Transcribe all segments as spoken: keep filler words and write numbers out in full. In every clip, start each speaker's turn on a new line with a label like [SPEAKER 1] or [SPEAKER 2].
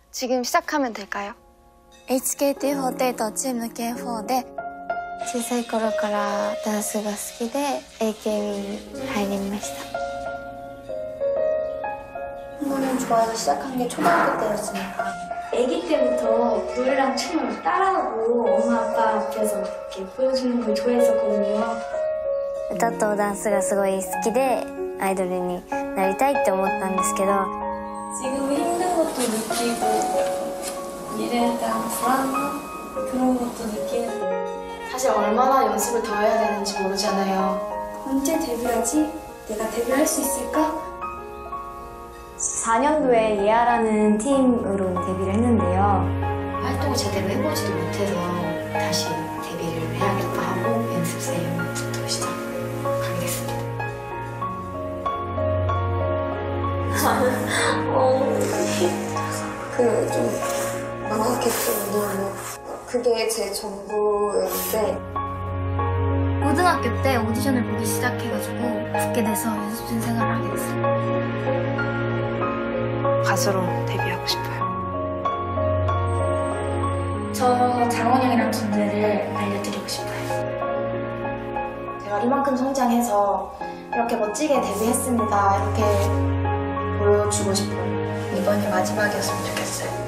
[SPEAKER 1] 지금 시작하면 될까요?
[SPEAKER 2] エイチケーティーフォーティーエイト チームケーフォーで小さい頃からダンスが好きで エーケービー に入りました。
[SPEAKER 3] 춤을 좋아해서 시작한 게 초등학교 때였으니까 아기 때부터 노래랑 춤을 따라하고 엄마 아빠 앞에서 이렇게 보여주는 걸 좋아했었거든요.
[SPEAKER 2] 歌とダンスがすごい好きでアイドルになりたいって思ったんですけど
[SPEAKER 3] 지금 힘든 것도 느끼고 미래에 대한 불안 그런 것도 느끼는
[SPEAKER 1] 사실 얼마나 연습을 더 해야 되는지 모르잖아요.
[SPEAKER 3] 언제 데뷔하지? 내가 데뷔할 수 있을까?
[SPEAKER 2] 사 년도에 예아라는 팀으로 데뷔를 했는데요.
[SPEAKER 1] 활동을 제대로 해보지도 못해서 다시 데뷔를 해야겠다 하고 연습생부터 시작하게 됐습니다.
[SPEAKER 3] 어, 그 좀 망각했거든요. 그게 제 전부였는데
[SPEAKER 2] 고등학교 때 오디션을 보기 시작해가지고 붙게 돼서 연습생 생활을 하게 됐어요.
[SPEAKER 1] 가수로 데뷔하고 싶어요.
[SPEAKER 3] 저 장원 형이랑 존재를 알려드리고 싶어요.
[SPEAKER 1] 제가 이만큼 성장해서 이렇게 멋지게 데뷔했습니다. 이렇게 보여주고 싶어요. 이번이 마지막이었으면 좋겠어요.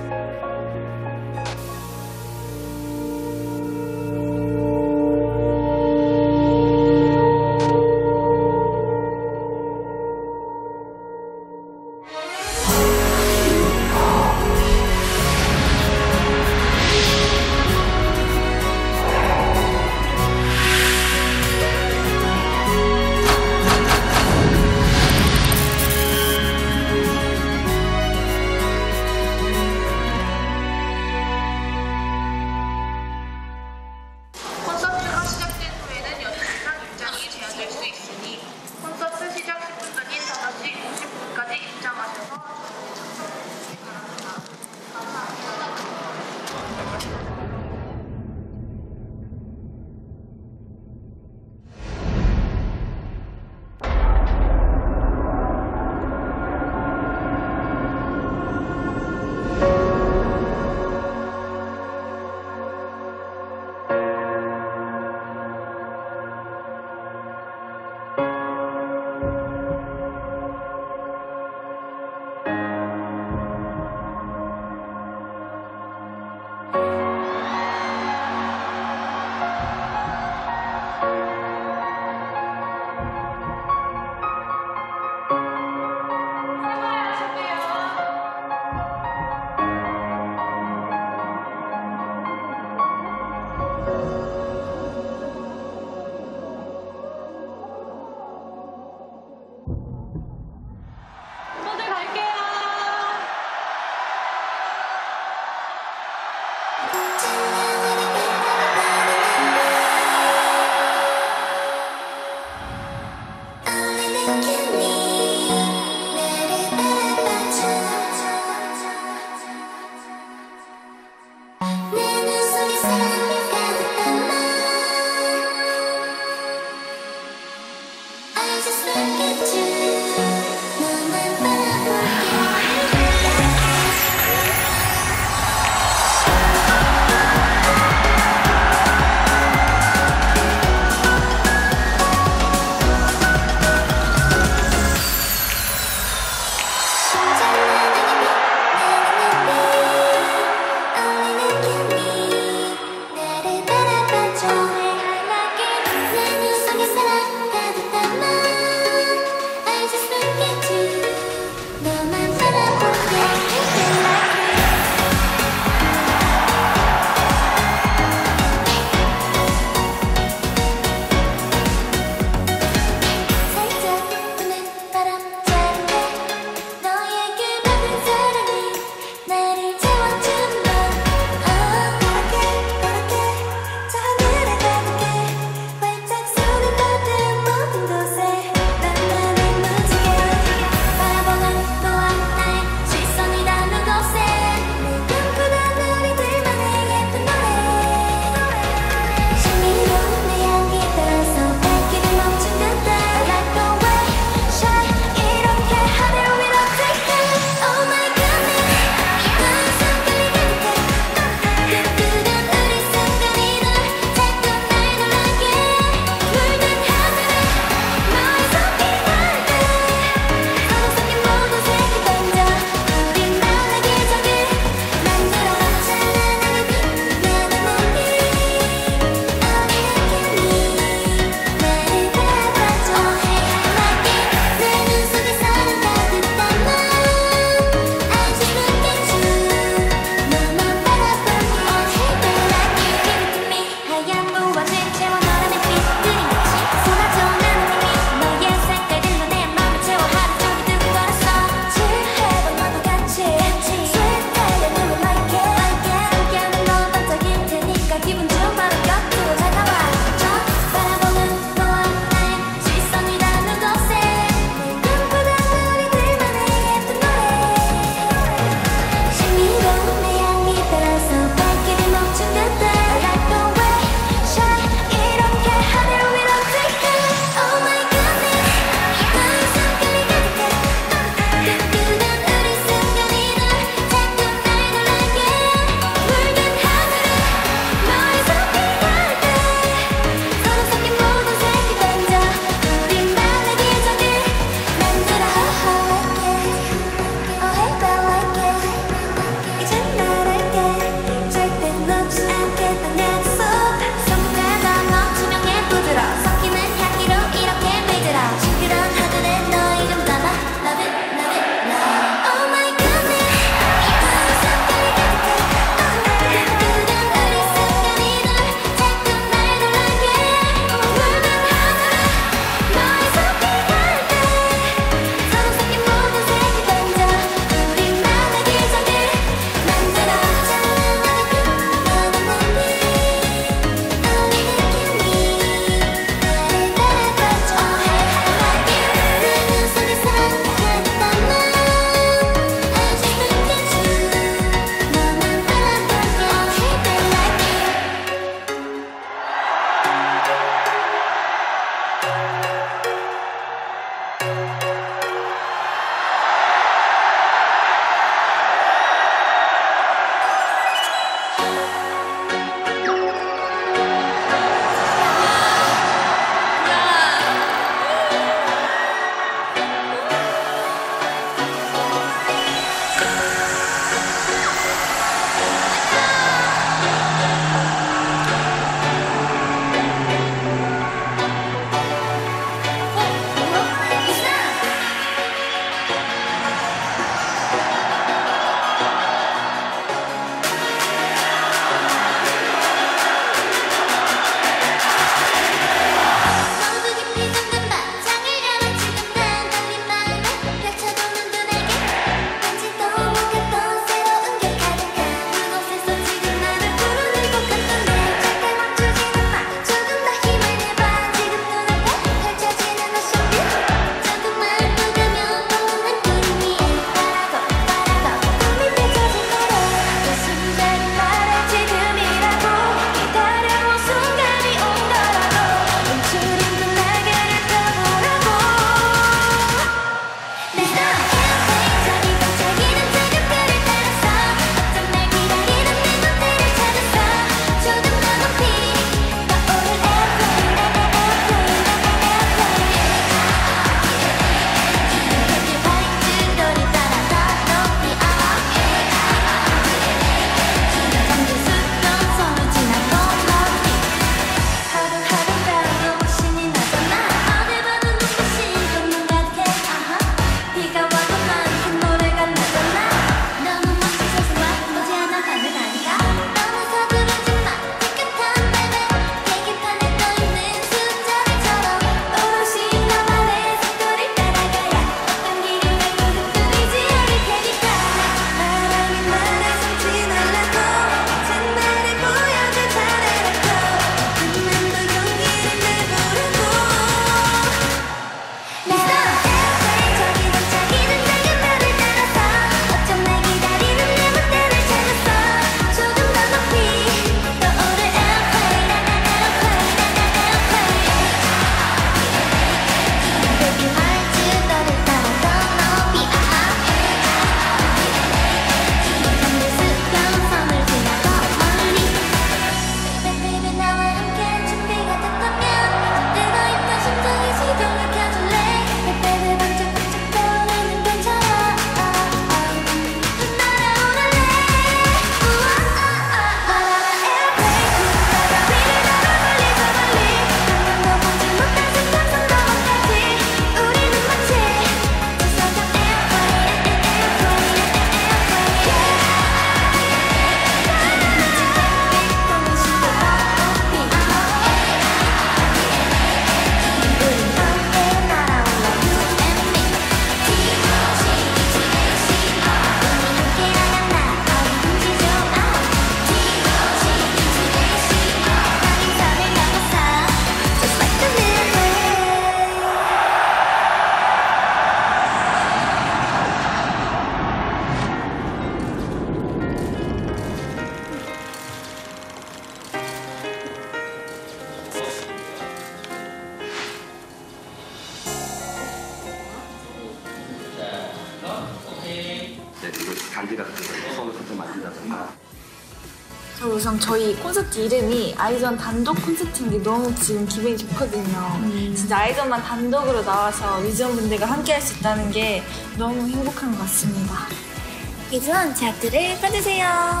[SPEAKER 4] 장비 같은 거 서로 좀 만든다던가.
[SPEAKER 5] 저 우선 저희 콘서트 이름이 아이즈원 단독 콘서트인 게 너무 지금 기분이 좋거든요. 음. 진짜 아이즈원만 단독으로 나와서 위즈원분들과 함께 할 수 있다는 게 너무 행복한 것 같습니다.
[SPEAKER 2] 위즈원 제아트를 봐주세요.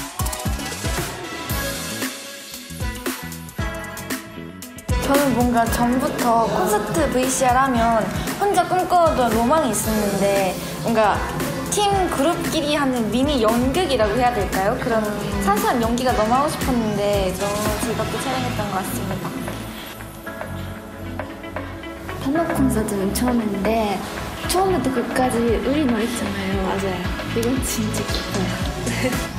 [SPEAKER 5] 저는 뭔가 전부터 콘서트 브이씨알 하면 혼자 꿈꿔왔던 로망이 있었는데 뭔가 팀 그룹끼리 하는 미니 연극이라고 해야 될까요? 그런 사소한 연기가 너무 하고 싶었는데 너무 즐겁게 촬영했던 것 같습니다.
[SPEAKER 3] 단독 콘서트는 처음인데 처음부터 끝까지 우리 노래잖아요. 맞아요. 이건 진짜 기뻐요.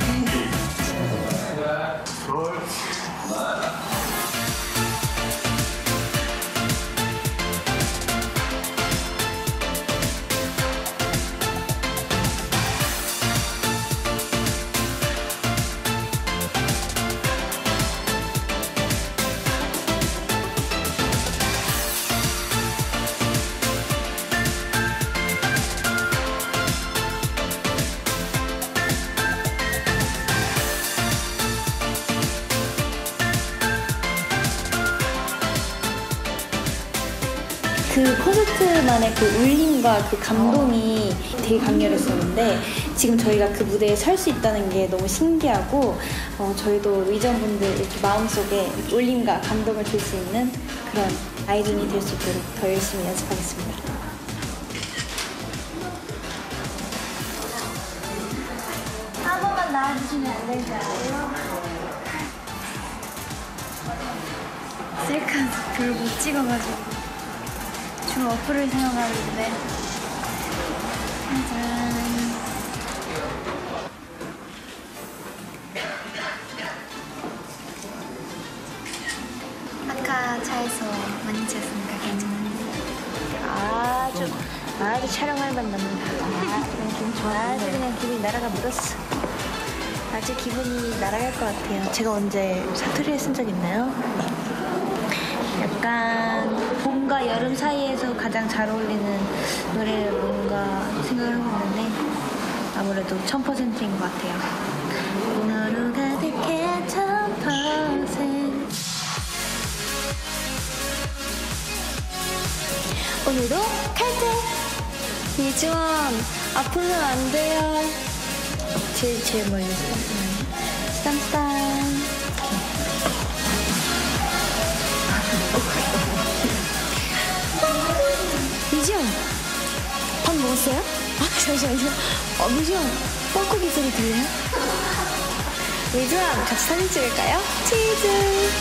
[SPEAKER 6] 그 콘서트만의 그 울림과 그 감동이 되게 강렬했었는데 지금 저희가 그 무대에 설 수 있다는 게 너무 신기하고 어, 저희도 위전분들 이렇게 마음속에 울림과 감동을 줄 수 있는 그런 아이돌이 될 수 있도록 더 열심히 연습하겠습니다.
[SPEAKER 2] 한 번만 나와주시면 안 될까요? 셀카 별로 못 찍어가지고 줌 어플을 사용하는데 짜잔. 아까 차에서 많이 찍었으니까 괜찮은데
[SPEAKER 6] 아주 아주 촬영할 맛 납니다. 아, 그냥 기분 좋아. 아주 그냥 기분이 날아가 묻었어. 아주 기분이 날아갈 것 같아요. 제가 언제 사투리를 쓴 적 있나요? 약간 봄과 여름 사이에서 가장 잘 어울리는 노래를 뭔가 생각을 해봤는데 아무래도 천 퍼센트인 것 같아요. 너로 가득해 천 퍼센트. 오늘도 칼퇴! 위즈원 아프면 안 돼요. 제일 제일 멀리 쌈쌈. 미지영, 밥 먹었어요? 아, 잠시만요. 어, 미지영, 뻥꾸기 소리 들려요? 미지영, 같이 사진 찍을까요? 치즈!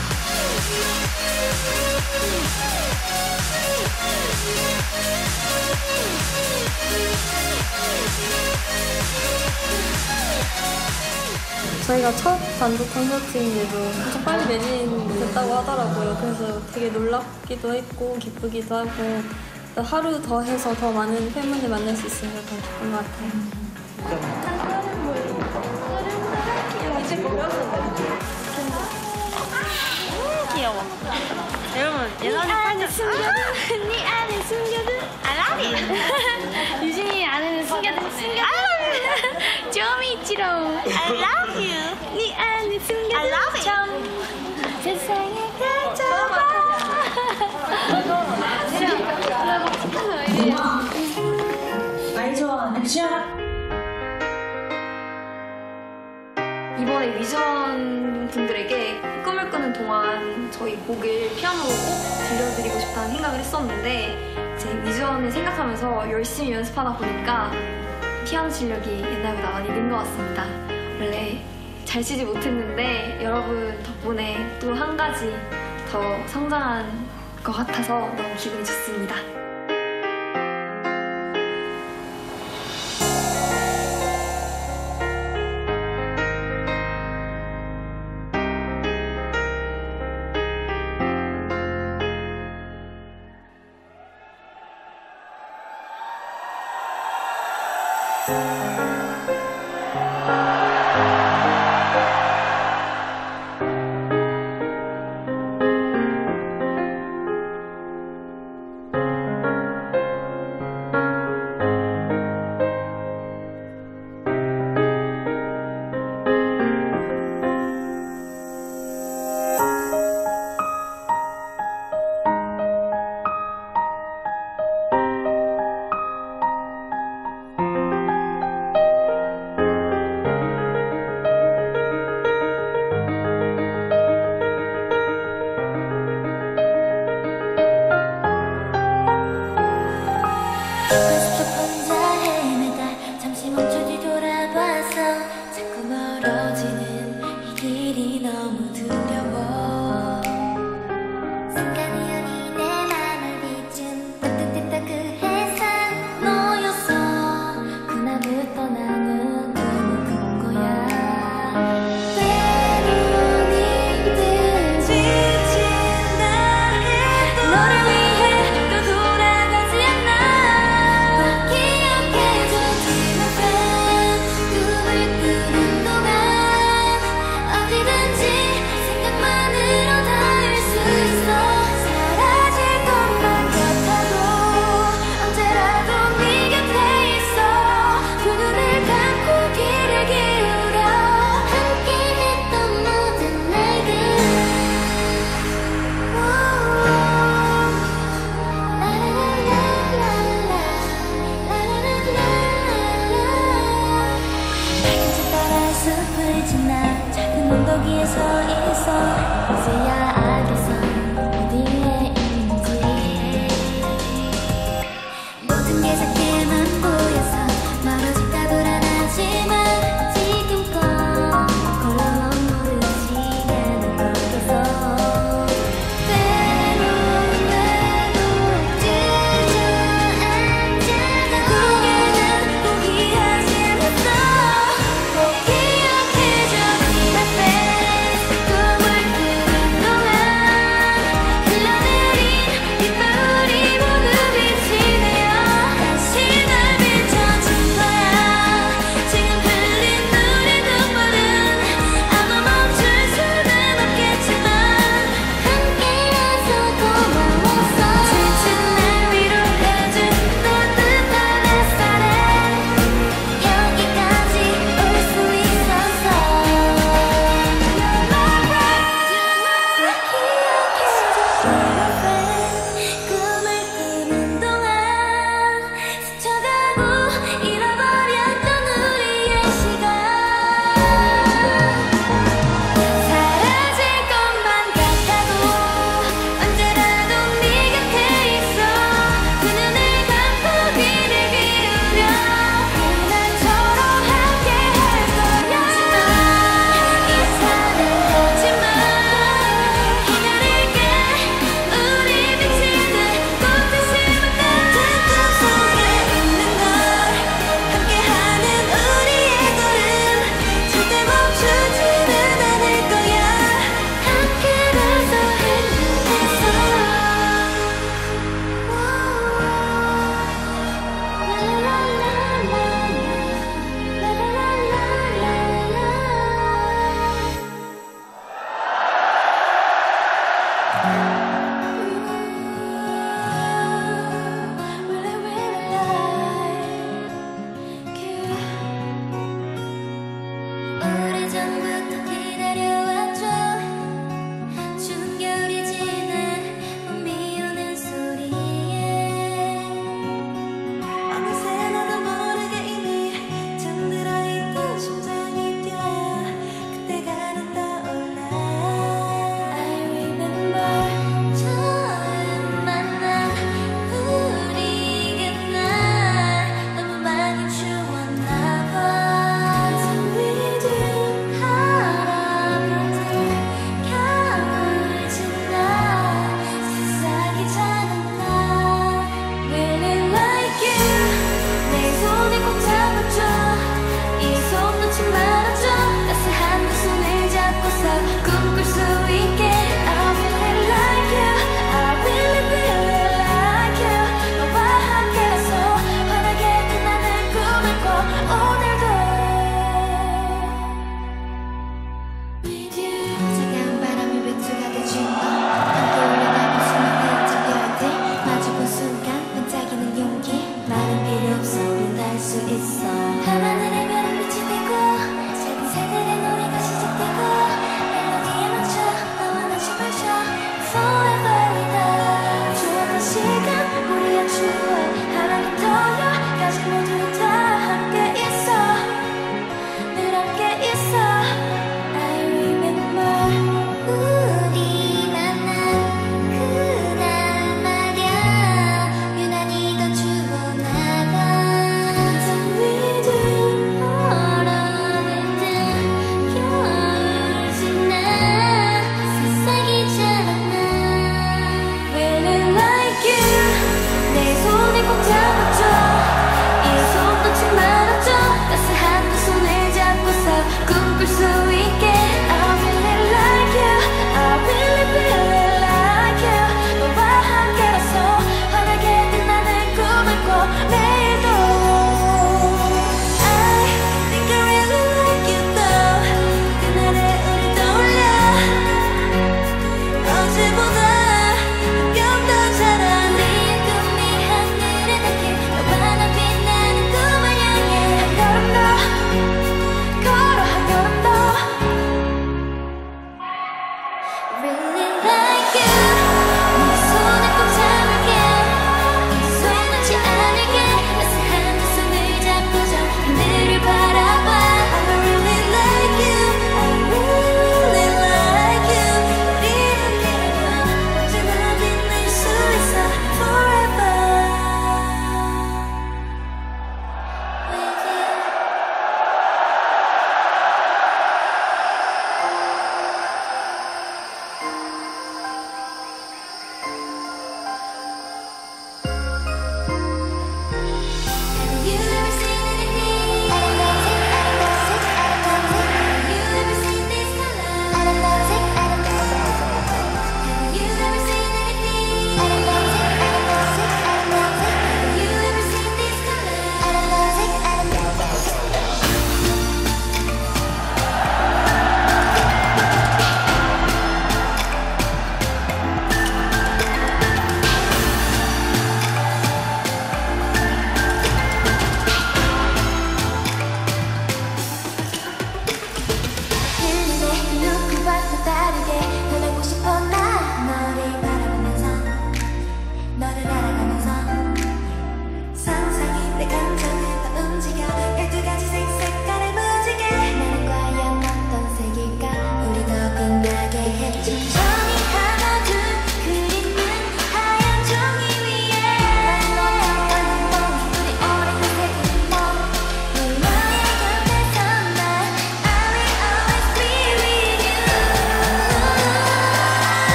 [SPEAKER 7] 저희가 첫 단독 콘서트인데도 엄청 빨리 매진됐다고 하더라고요. 그래서 되게 놀랍기도 했고 기쁘기도 하고 하루 더 해서 더 많은 팬분들 만날 수 있어서 더 기쁜 것 같아요.
[SPEAKER 5] 귀여워. 여러분 예전에
[SPEAKER 2] 안에 숨겨둔 네 안에 숨겨둔 I love you. 유진이 안에는 숨겨둔 숨겨둔 조미치로 I love you. 네 안에 숨겨둔 I love 점 세상에 가져봐.
[SPEAKER 3] 아이즈원 액션!
[SPEAKER 8] 이번에 위전 분들에게 꿈을 꾸는 동안 저희 곡을 피아노로 꼭 들려드리고 싶다는 생각을 했었는데 이제 위전을 생각하면서 열심히 연습하다 보니까 피아노 실력이 옛날보다 많이 는 것 같습니다. 원래 잘 치지 못했는데 여러분 덕분에 또 한 가지 더 성장한 것 같아서 너무 기분이 좋습니다.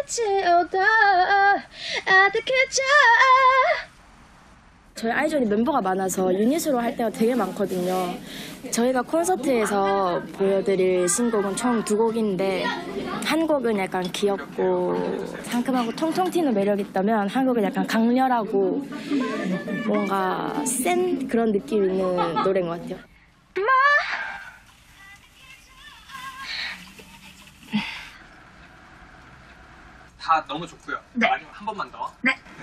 [SPEAKER 9] 저희 아이존이 멤버가 많아서 유닛으로 할 때가 되게 많거든요. 저희가 콘서트에서 보여드릴 신곡은 총 두 곡인데 한 곡은 약간 귀엽고 상큼하고 통통 튀는 매력이 있다면 한 곡은 약간 강렬하고 뭔가 센 그런 느낌 있는 노래인 것 같아요.
[SPEAKER 10] 다 너무 좋고요.
[SPEAKER 8] 네.
[SPEAKER 10] 마지막 한 번만 더.
[SPEAKER 8] 네.
[SPEAKER 10] 네.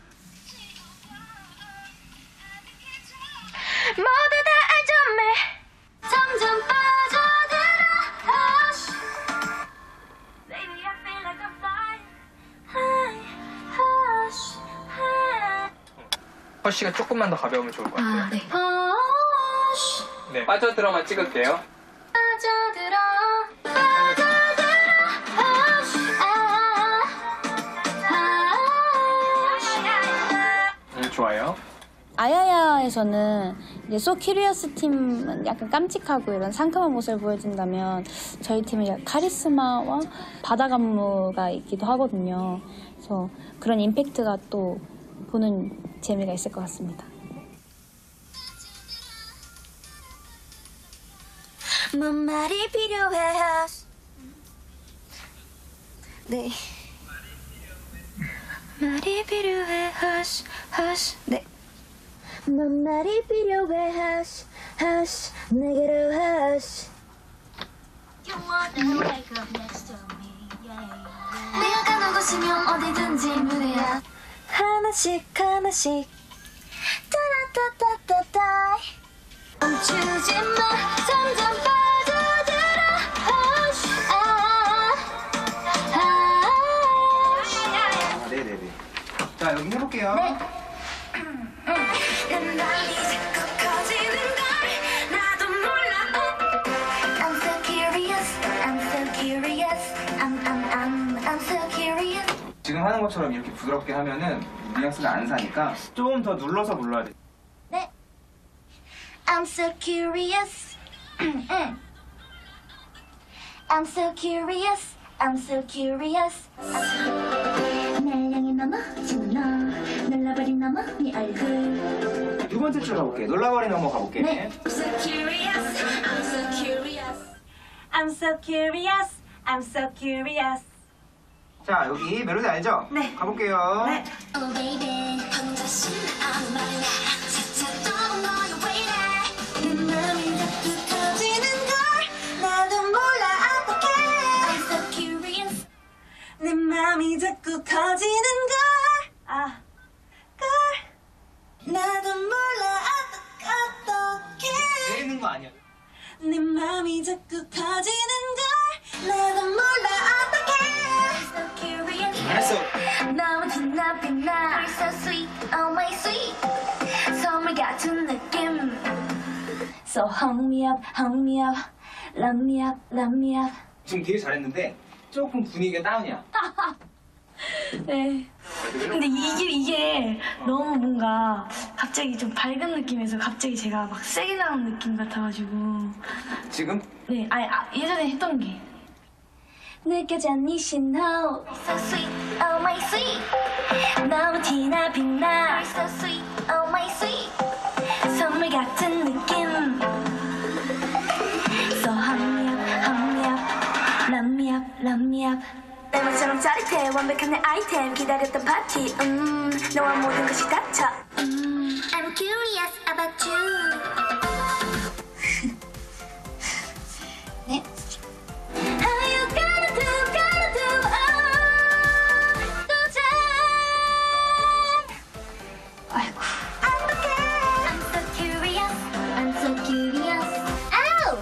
[SPEAKER 3] 모두 다 알점해 점점 빠져들어 hush. Baby I feel like I'm flying high hush high.
[SPEAKER 10] 허쉬가 조금만 더 가벼우면 좋을 것 같아요.
[SPEAKER 8] 아, 네.
[SPEAKER 3] hush
[SPEAKER 10] 네. 빠져들어만 찍을게요.
[SPEAKER 3] 빠져들어 빠져들어 hush 아, hush.
[SPEAKER 10] 음, 좋아요.
[SPEAKER 6] 아야야에서는 이제 So Curious 팀은 약간 깜찍하고 이런 상큼한 모습을 보여준다면 저희 팀은 카리스마와 바다 안무가 있기도 하거든요. 그래서 그런 임팩트가 또 보는 재미가 있을 것 같습니다.
[SPEAKER 3] 뭔 말이 필요해 네 말이 필요해 hush hush 네 뭔 말이 필요해 hush hush 내게로 hush You wanna wake up next to me yeah. 내가 가는 곳이면 어디든지 무대야 하나씩 하나씩 따라따따따따 멈추지 마 점점 빠져들어 hush 아,
[SPEAKER 10] 아, 네네네. 자, 여기 해볼게요.
[SPEAKER 3] 네. 난 맘이 자꾸 커지는 걸 나도 몰라 I'm so curious I'm so curious I'm I'm I'm I'm so curious
[SPEAKER 10] 지금 하는 것처럼 이렇게 부드럽게 하면은 뉘앙스가 안 사니까 좀 더 눌러서 불러야 돼.
[SPEAKER 3] 네 I'm so curious I'm so curious I'm so curious 날 향해 넘어지는 너 눌러버린 넘어 네 얼굴
[SPEAKER 10] 두 번째 줄 가볼게. 놀라버린 넘어 가볼게.
[SPEAKER 3] 네 I'm so curious I'm so curious I'm so curious I'm so curious
[SPEAKER 10] 자, 여기 멜로디 알죠?
[SPEAKER 3] 네.
[SPEAKER 10] 가볼게요.
[SPEAKER 3] 네 Oh baby 혼자 신나는 말이야 차차 너의 왜 이래 내 맘이 자꾸 터지는 걸 나도 몰라 어떡해 I'm so curious 내 맘이 자꾸 커지는 걸 아, 걸 나도 몰라 어떡해
[SPEAKER 10] 내리는 거 아니야.
[SPEAKER 3] 내 맘이 자꾸 커지는 걸 나도 몰라 어떡해 I'm so curious
[SPEAKER 10] 알았어.
[SPEAKER 3] 너무 빛나 빛나 You're so sweet, oh my sweet 선물 같은 느낌 So hung me up, hung me up Love me up, love me up
[SPEAKER 10] 지금 되게 잘했는데 조금 분위기가 다운이야.
[SPEAKER 5] 네. 근데 이게 이게 너무 뭔가 갑자기 좀 밝은 느낌에서 갑자기 제가 막 세게 나가는 느낌 같아가지고.
[SPEAKER 10] 지금?
[SPEAKER 5] 네, 아니 아, 예전에 했던 게.
[SPEAKER 3] 느껴져 네 신호 So sweet, oh my sweet 너무 티나 빛나 You're so sweet, oh my sweet 선물 같은 느낌 So hung me up, hung me up Love me up, love me up 내 맘처럼 짜릿해 완벽한 내 아이템 기다렸던 파티 음 너와 모든 것이 닥쳐 음 I'm curious about you 네 How you gonna do, gonna do, oh 도전 아이고 어떡해 I'm so curious, I'm so curious Ow!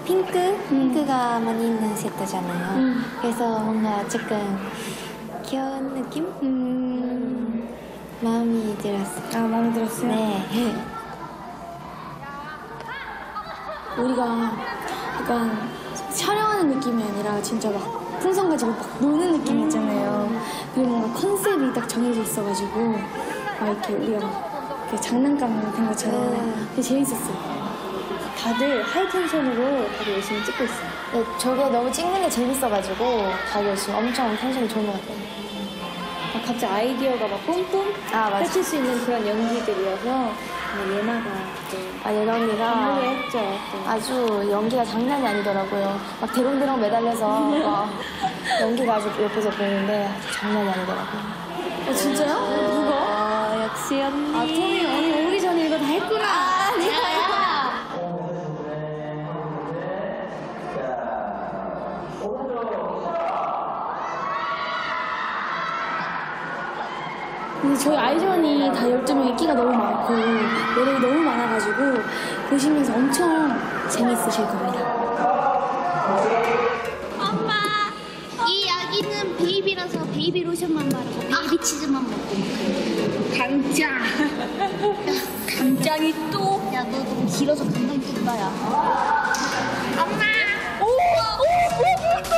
[SPEAKER 2] 핑크? 핑크가 많이 있는 세트잖아요.
[SPEAKER 6] 음.
[SPEAKER 2] 그래서 뭔가 조금 귀여운 느낌? 음, 마음이 들었어요.
[SPEAKER 6] 아, 마음에 들었어요?
[SPEAKER 2] 네.
[SPEAKER 6] 우리가 약간 촬영하는 느낌이 아니라 진짜 막 풍선 가지고 막 노는 느낌 있잖아요. 그리고 뭔가 컨셉이 딱 정해져 있어가지고 막 이렇게 우리가 막 이렇게 장난감 같은 것처럼 되게 재밌었어요. 다들 하이텐션으로 다들 열심히 찍고 있어요.
[SPEAKER 5] 네, 저게 너무 찍는 게 재밌어가지고 다들 지금 엄청 텐션이 좋은 것 같아요.
[SPEAKER 6] 막 갑자기 아이디어가 막 뿜뿜
[SPEAKER 5] 아, 맞아.
[SPEAKER 6] 펼칠 수 있는 그런 연기들이어서 예나가 또
[SPEAKER 5] 아, 예나 언니가
[SPEAKER 6] 감동을 했죠. 또.
[SPEAKER 5] 아주 연기가 장난이 아니더라고요. 막 대롱대롱 매달려서 막 연기가 아주 옆에서 보이는데 아주 장난이 아니더라고요.
[SPEAKER 6] 어, 진짜요? 누가?
[SPEAKER 2] 아, 역시 언니.
[SPEAKER 6] 아, 토미 언니 오기 전에 이거 다 했구나.
[SPEAKER 2] 아, 내가요?
[SPEAKER 6] 근데 저희 아이즈원이 다 열두 명이 끼가 너무 많고 매력이 너무 많아가지고 보시면서 엄청 재밌으실 겁니다.
[SPEAKER 3] 엄마, 이 아기는 베이비라서 베이비 로션만 바르고 베이비 치즈만 먹고.
[SPEAKER 6] 강짱. 강짱이 또.
[SPEAKER 3] 야, 너 너무 길어서 금방 뜬다, 야. 엄마!
[SPEAKER 6] 오! 오! 오!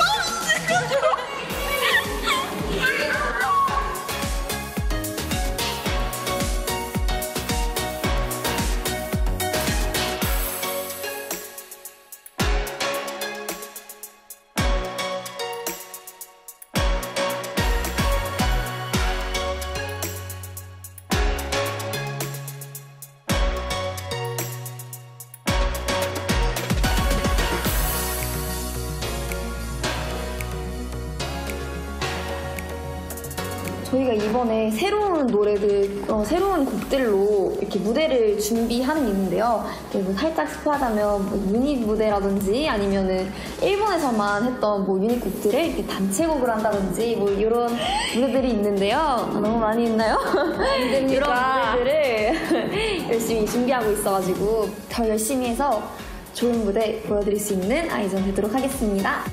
[SPEAKER 5] 저희가 이번에 새로운 노래들, 어, 새로운 곡들로 이렇게 무대를 준비하는 게 있는데요. 그리고 살짝 스포하자면 뭐 유닛 무대라든지 아니면은 일본에서만 했던 뭐 유닛 곡들을 이렇게 단체곡을 한다든지 뭐 이런 무대들이 있는데요. 아, 너무 많이 있나요? 이런 무대들을 열심히 준비하고 있어가지고 더 열심히 해서 좋은 무대 보여드릴 수 있는 아이즈원 되도록 하겠습니다.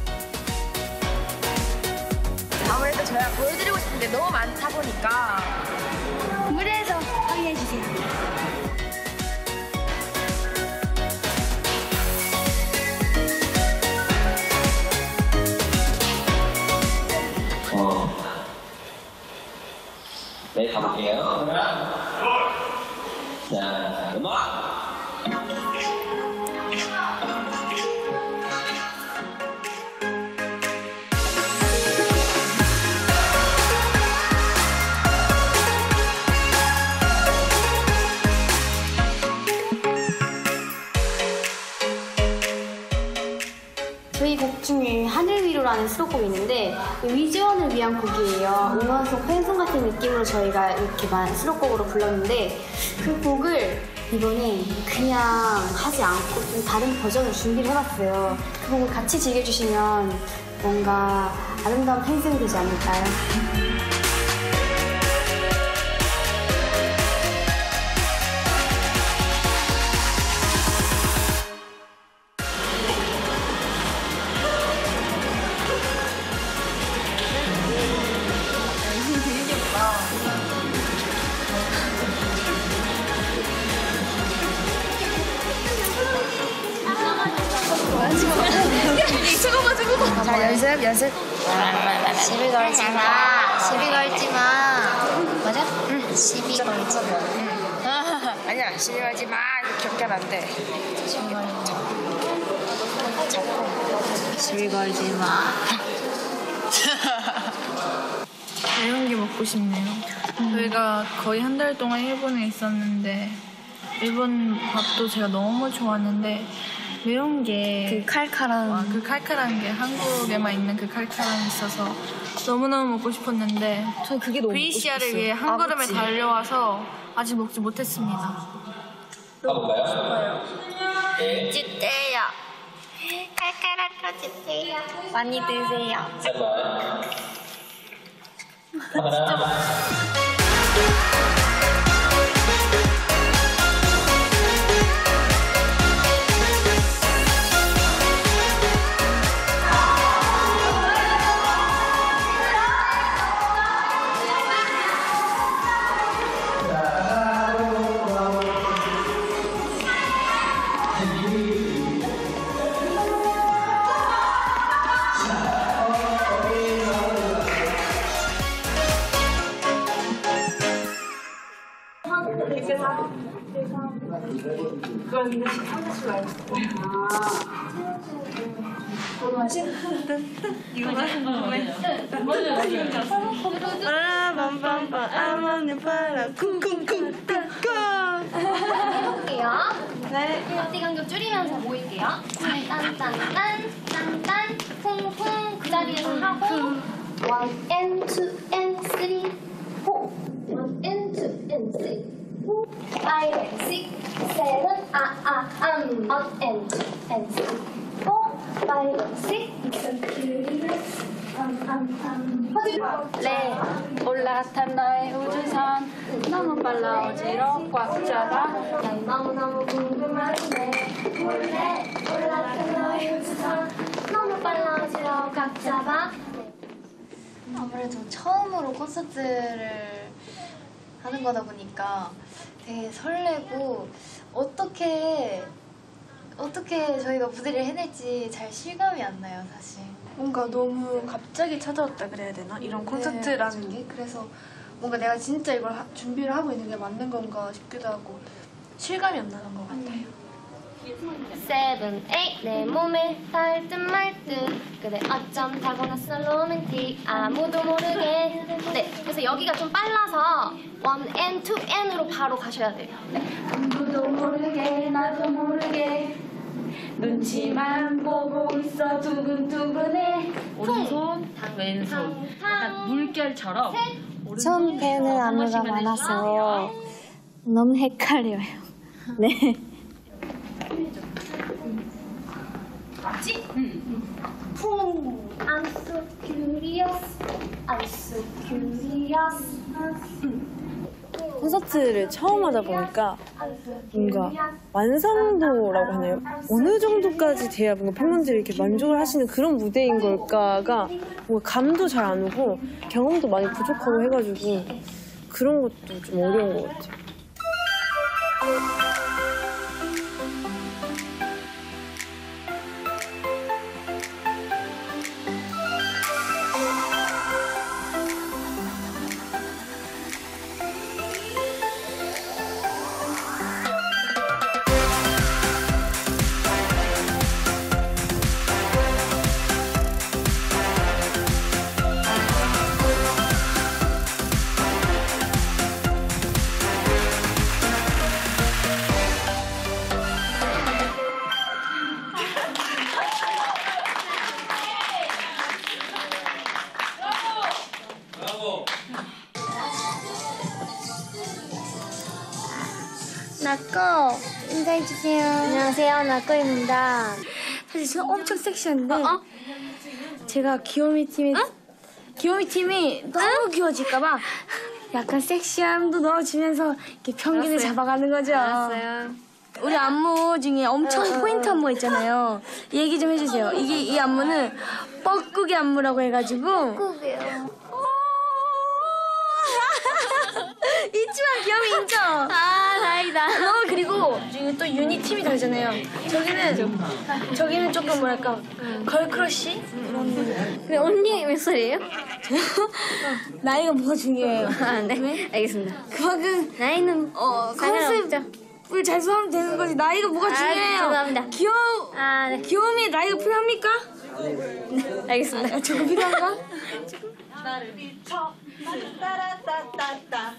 [SPEAKER 9] 아무래도 저희가 보여드리고 싶은 게 너무 많다 보니까
[SPEAKER 3] 무대에서 확인해주세요.
[SPEAKER 4] 어. 네, 가볼게요. 자, 음악!
[SPEAKER 11] 저희 곡 중에 하늘 위로라는 수록곡이 있는데 위즈원을 위한 곡이에요. 음원 속 팬송 같은 느낌으로 저희가 이렇게만 수록곡으로 불렀는데 그 곡을 이번에 그냥 하지 않고 좀 다른 버전을 준비를 해봤어요. 그 곡을 같이 즐겨주시면 뭔가 아름다운 팬송이 되지 않을까요?
[SPEAKER 9] 자, 연습, 연습.
[SPEAKER 2] 시비 걸지 마. 시비 걸지 마. 맞아? 응. 시비 걸지 마.
[SPEAKER 9] 응. 아니야, 시비 걸지 마. 이렇게 하면 안 돼.
[SPEAKER 2] 시비 걸지 마. 잡고. 시비 걸지 마.
[SPEAKER 12] 매운 게 먹고 싶네요. 저희가 거의 한 달 동안 일본에 있었는데 일본 밥도 제가 너무 좋았는데 매운 게
[SPEAKER 5] 그 칼칼한
[SPEAKER 12] 와, 그 칼칼한 게 한국에만 있는 그 칼칼함이 있어서 너무너무 먹고 싶었는데
[SPEAKER 5] 저는 그게 너무
[SPEAKER 12] 브이씨알을 위해 한 걸음에
[SPEAKER 5] 아버지.
[SPEAKER 12] 달려와서 아직 먹지 못했습니다.
[SPEAKER 4] 가볼까요? 네.
[SPEAKER 2] 주세요. 칼칼한 거 주세요.
[SPEAKER 5] 많이 드세요.
[SPEAKER 4] 잠깐만. 카메라.
[SPEAKER 12] 그건 근데 한 가지로 알고 있어요. 이거
[SPEAKER 3] 아, 빰빰빰, 아마네 파라, 쿵쿵쿵, 뚜껑.
[SPEAKER 11] 해볼게요. 네. 앞뒤 간격 줄이면서 모일게요. 딴딴딴, 딴딴, 쿵쿵. 그 자리에서 하고 one and two and three, four. one and two and three, four. five and six, seven, ah ah um, one and two and three, four. five and six, seven.
[SPEAKER 13] 네, 올라탄 나의 우주선 너무 빨라 어지러 꽉 잡아
[SPEAKER 11] 난 너무너무 궁금한데 몰래 올라탄 너의 우주선 너무 빨라 어지러 꽉 잡아.
[SPEAKER 5] 아무래도 처음으로 콘서트를 하는 거다 보니까 되게 설레고 어떻게 어떻게 저희가 무대를 해낼지 잘 실감이 안 나요, 사실.
[SPEAKER 12] 뭔가 너무 갑자기 찾아왔다 그래야 되나? 이런 콘서트라는 게.
[SPEAKER 5] 그래서 뭔가 내가 진짜 이걸 하, 준비를 하고 있는 게 맞는 건가 싶기도 하고 실감이 안 나는 것 같아요.
[SPEAKER 11] 세븐, 에잇 내 몸에 닿을 듯 말 듯 그래 어쩜 타고났어 로맨틱 아무도 모르게. 네, 그래서 여기가 좀 빨라서 one and two and으로 바로 가셔야 돼요. 네.
[SPEAKER 13] 아무도 모르게 나도 모르게 눈치만 보고 있어 두근두근해.
[SPEAKER 14] 오른손, 왼손 약간 물결처럼.
[SPEAKER 2] 처음 뵈는 안무가 많아서 너무 헷갈려요. 네.
[SPEAKER 11] 맞지? 응. 쿵. I'm so curious. I'm so curious.
[SPEAKER 15] 콘서트를 처음 하다 보니까 뭔가 완성도라고 하나요? 어느 정도까지 돼야 뭔가 팬분들이 이렇게 만족을 하시는 그런 무대인 걸까가 뭔가 감도 잘 안 오고 경험도 많이 부족하고 해가지고 그런 것도 좀 어려운 것 같아요.
[SPEAKER 2] 나꺼 인사해주세요. 안녕하세요, 나꺼입니다.
[SPEAKER 16] 사실 저는 엄청 섹시한데 어? 어? 제가 귀요미 팀이 어? 귀요미 팀이 너무 어? 귀여워질까봐 약간 섹시함도 넣어주면서 이렇게 평균을 알았어요. 잡아가는 거죠.
[SPEAKER 13] 알았어요.
[SPEAKER 16] 우리 안무 중에 엄청 어, 포인트 안무가 있잖아요. 얘기 좀 해주세요. 이게 이 안무는 뻐꾸기 안무라고 해가지고.
[SPEAKER 2] 뻐꾸기요.
[SPEAKER 16] 있지만 귀여움이 인정.
[SPEAKER 2] 아, 다행이다.
[SPEAKER 16] 너무 그리고 또 유닛 팀이 다르잖아요. 저기는 저기는 조금 뭐랄까 걸크러쉬 그런.
[SPEAKER 2] 근데 언니 몇 살이에요?
[SPEAKER 16] 나이가 뭐가 중요해요.
[SPEAKER 2] 아, 네. 왜? 알겠습니다.
[SPEAKER 16] 그만큼
[SPEAKER 2] 나이는
[SPEAKER 16] 어 컨셉을 잘 소화하면 되는 거지. 나이가 뭐가
[SPEAKER 2] 아,
[SPEAKER 16] 중요해요.
[SPEAKER 2] 죄송합니다.
[SPEAKER 16] 귀여워.
[SPEAKER 2] 아, 네.
[SPEAKER 16] 귀여움이 나이가 필요합니까?
[SPEAKER 2] 네, 알겠습니다.
[SPEAKER 16] 아, 저거 필요한가?
[SPEAKER 3] 나를 비춰 따라따따따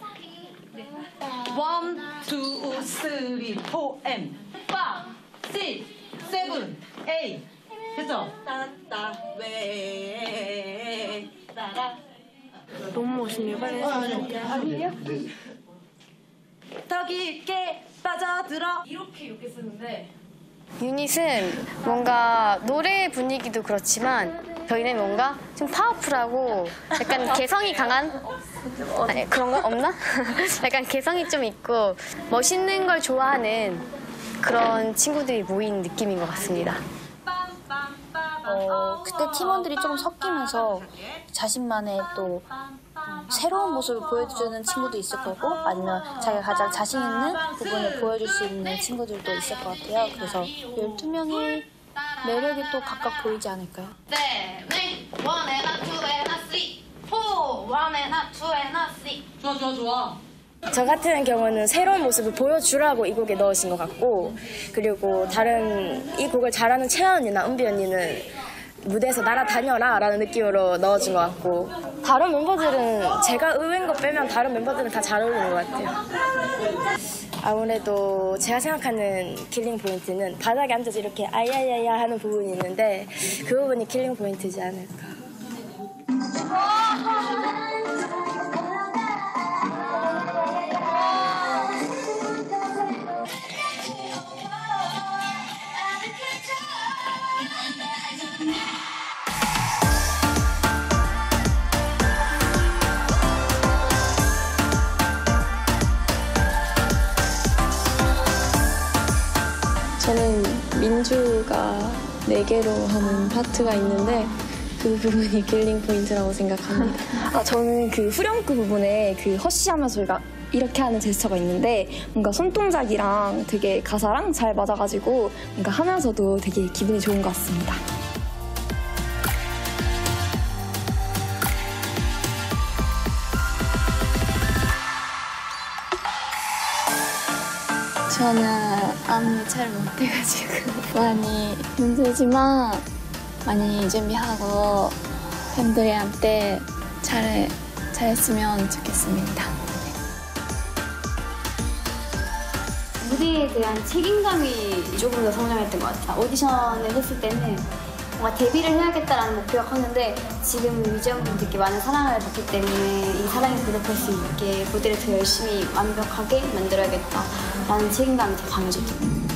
[SPEAKER 3] 원, 투, 쓰리, 포, 앤 파, 시, 세븐, 에잇 됐죠? 따따 왜 따라
[SPEAKER 16] 너무 멋있네요. 빨리
[SPEAKER 3] 아니에요? 더 깊게 빠져들어.
[SPEAKER 14] 이렇게 이렇게 쓰는데
[SPEAKER 17] 유닛은 뭔가 노래 분위기도 그렇지만 저희는 뭔가 좀 파워풀하고 약간 개성이 강한 아니 그런 거 없나? 약간 개성이 좀 있고 멋있는 걸 좋아하는 그런 친구들이 모인 느낌인 것 같습니다.
[SPEAKER 6] 어, 그때 팀원들이 조금 섞이면서 자신만의 또 새로운 모습을 보여주는 친구도 있을 거고 아니면 자기가 가장 자신 있는 부분을 보여줄 수 있는 친구들도 있을 것 같아요. 그래서 열두 명의 매력이 또 각각 보이지 않을까요?
[SPEAKER 3] 네, 네. 원 and a two and a three, four. One and a two and a three. 좋아, 좋아, 좋아.
[SPEAKER 9] 저 같은 경우는 새로운 모습을 보여주라고 이 곡에 넣으신 것 같고, 그리고 다른 이 곡을 잘하는 채연 언니나 은비 언니는 무대에서 날아다녀라 라는 느낌으로 넣어준 것 같고, 다른 멤버들은 제가 의외인 거 빼면 다른 멤버들은 다 잘 어울리는 것 같아요. 아무래도 제가 생각하는 킬링 포인트는 바닥에 앉아서 이렇게 아야야야 하는 부분이 있는데, 그 부분이 킬링 포인트지 않을까.
[SPEAKER 18] 저는 민주가 네 개로 하는 파트가 있는데 그 부분이 킬링 포인트라고 생각합니다.
[SPEAKER 19] 아, 저는 그 후렴구 부분에 그 허쉬하면서 저희가 이렇게 하는 제스처가 있는데 뭔가 손동작이랑 되게 가사랑 잘 맞아가지고 뭔가 하면서도 되게 기분이 좋은 것 같습니다.
[SPEAKER 2] 저는 안무 잘 못해가지고 많이 힘들지만 많이 준비하고 팬들한테 잘, 잘했으면 좋겠습니다.
[SPEAKER 11] 무대에 대한 책임감이 조금 더 성장했던 것 같아요. 오디션을 했을 때는 뭔가 데뷔를 해야겠다라는 목표가 컸는데 지금 위즈원 분들께 많은 사랑을 받기 때문에 이 사랑에 보답할 수 있게 무대를 더 열심히 완벽하게 만들어야겠다라는 책임감이 더 강해졌던 것 같아요.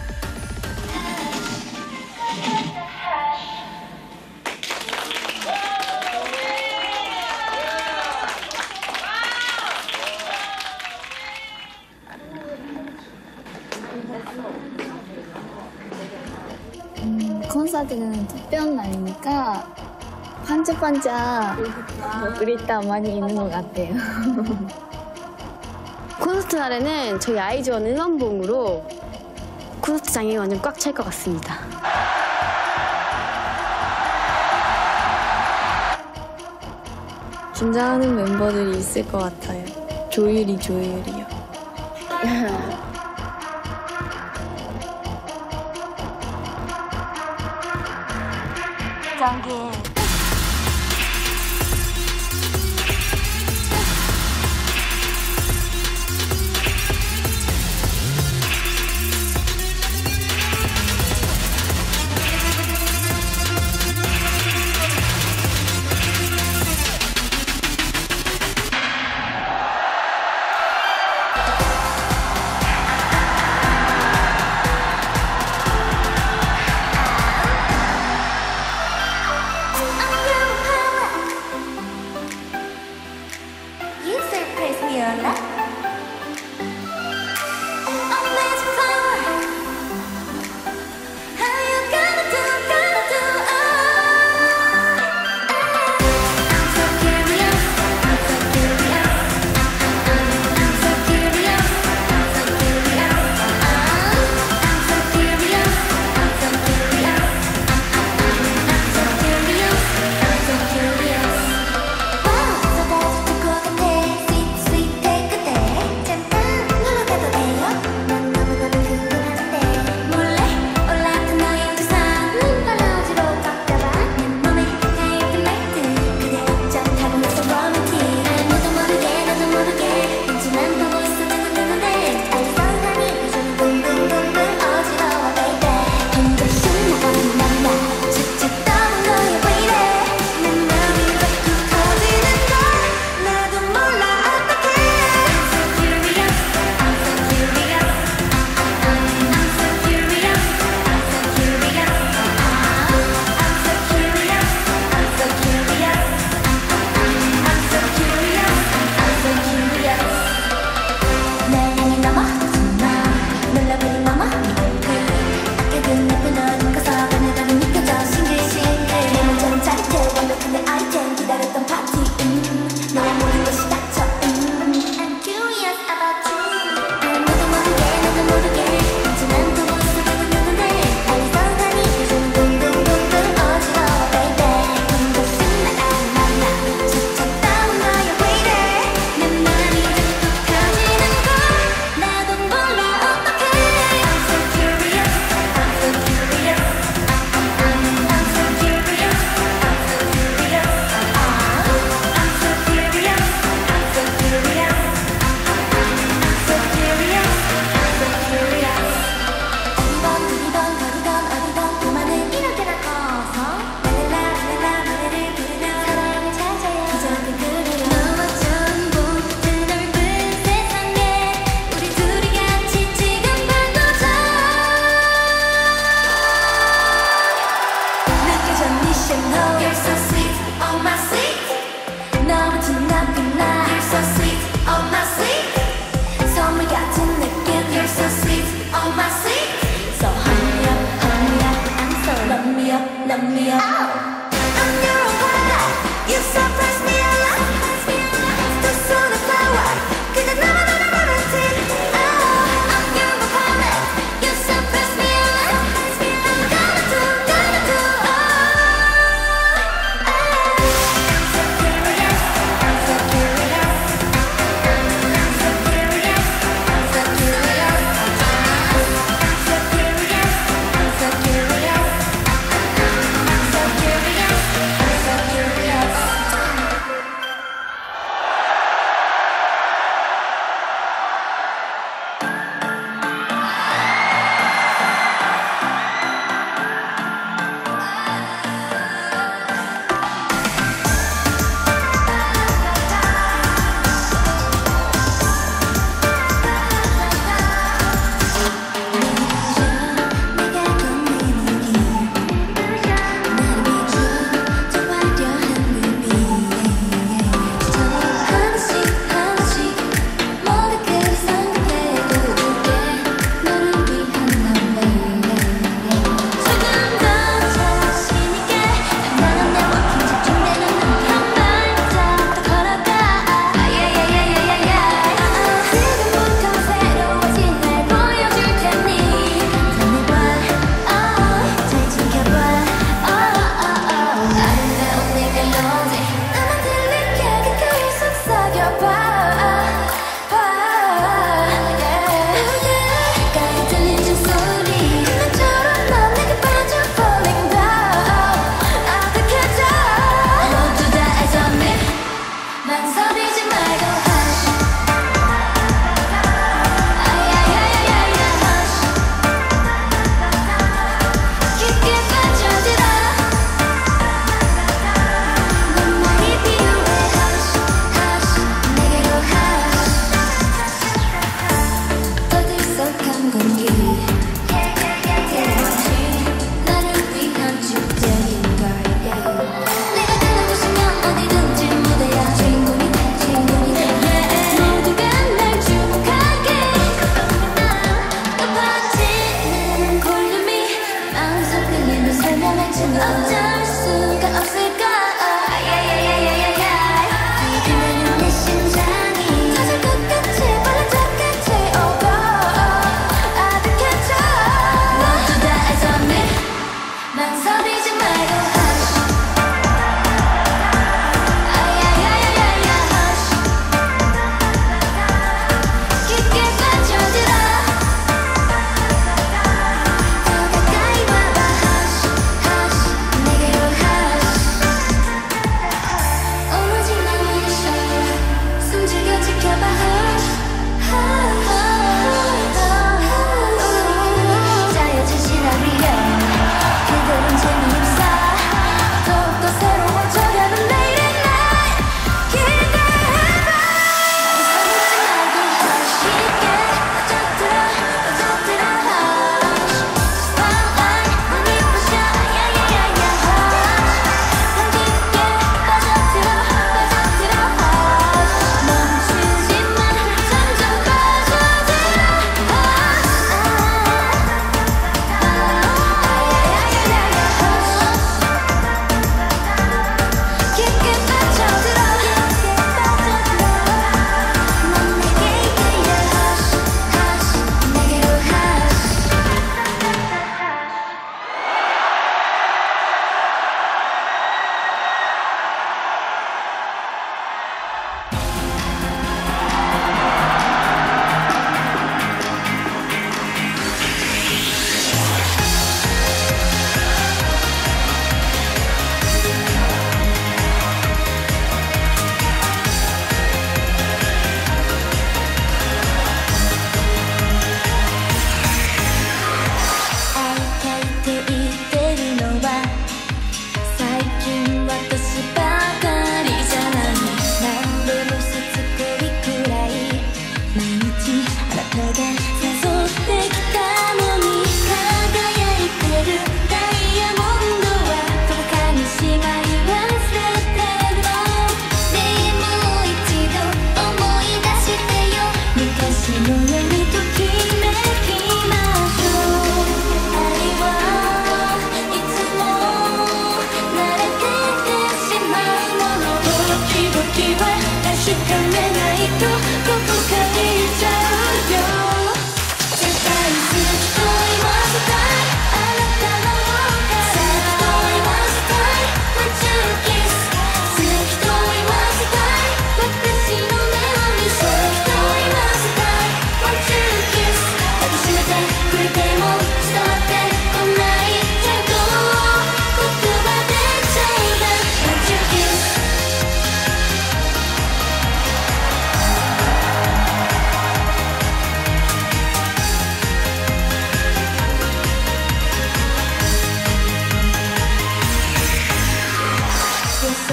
[SPEAKER 2] 음, 콘서트는 특별한 날이니까 반짝반짝 그리다 많이 있는 것 같아요.
[SPEAKER 11] 콘서트 날에는 저희 아이즈원 응원봉으로 콘서트장이 완전 꽉 찰 것 같습니다.
[SPEAKER 18] 긴장하는 멤버들이 있을 것 같아요. 조율이 조율이요.
[SPEAKER 2] 장기.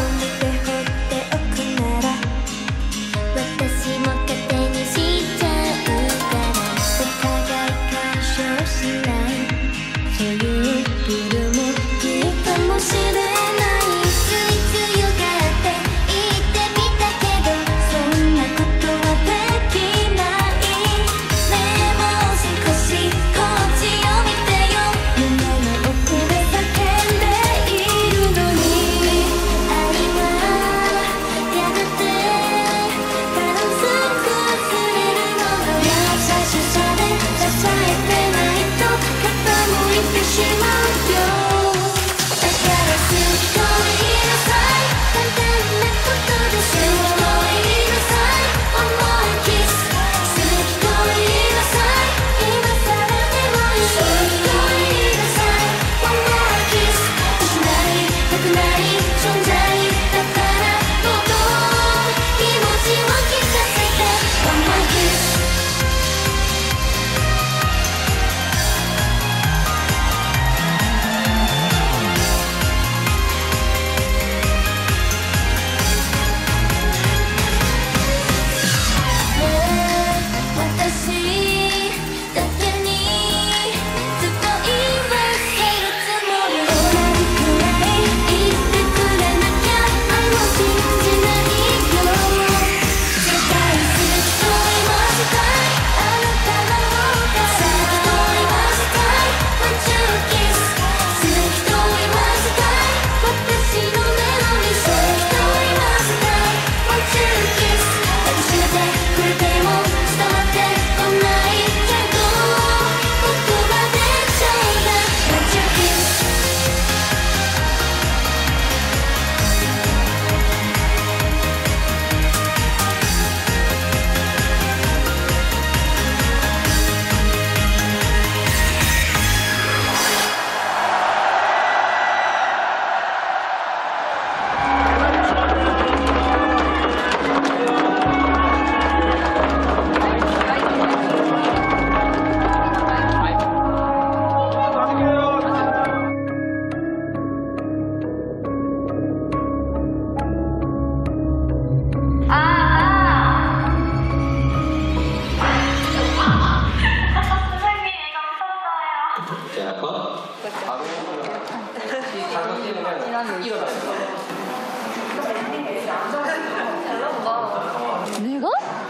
[SPEAKER 3] 내가?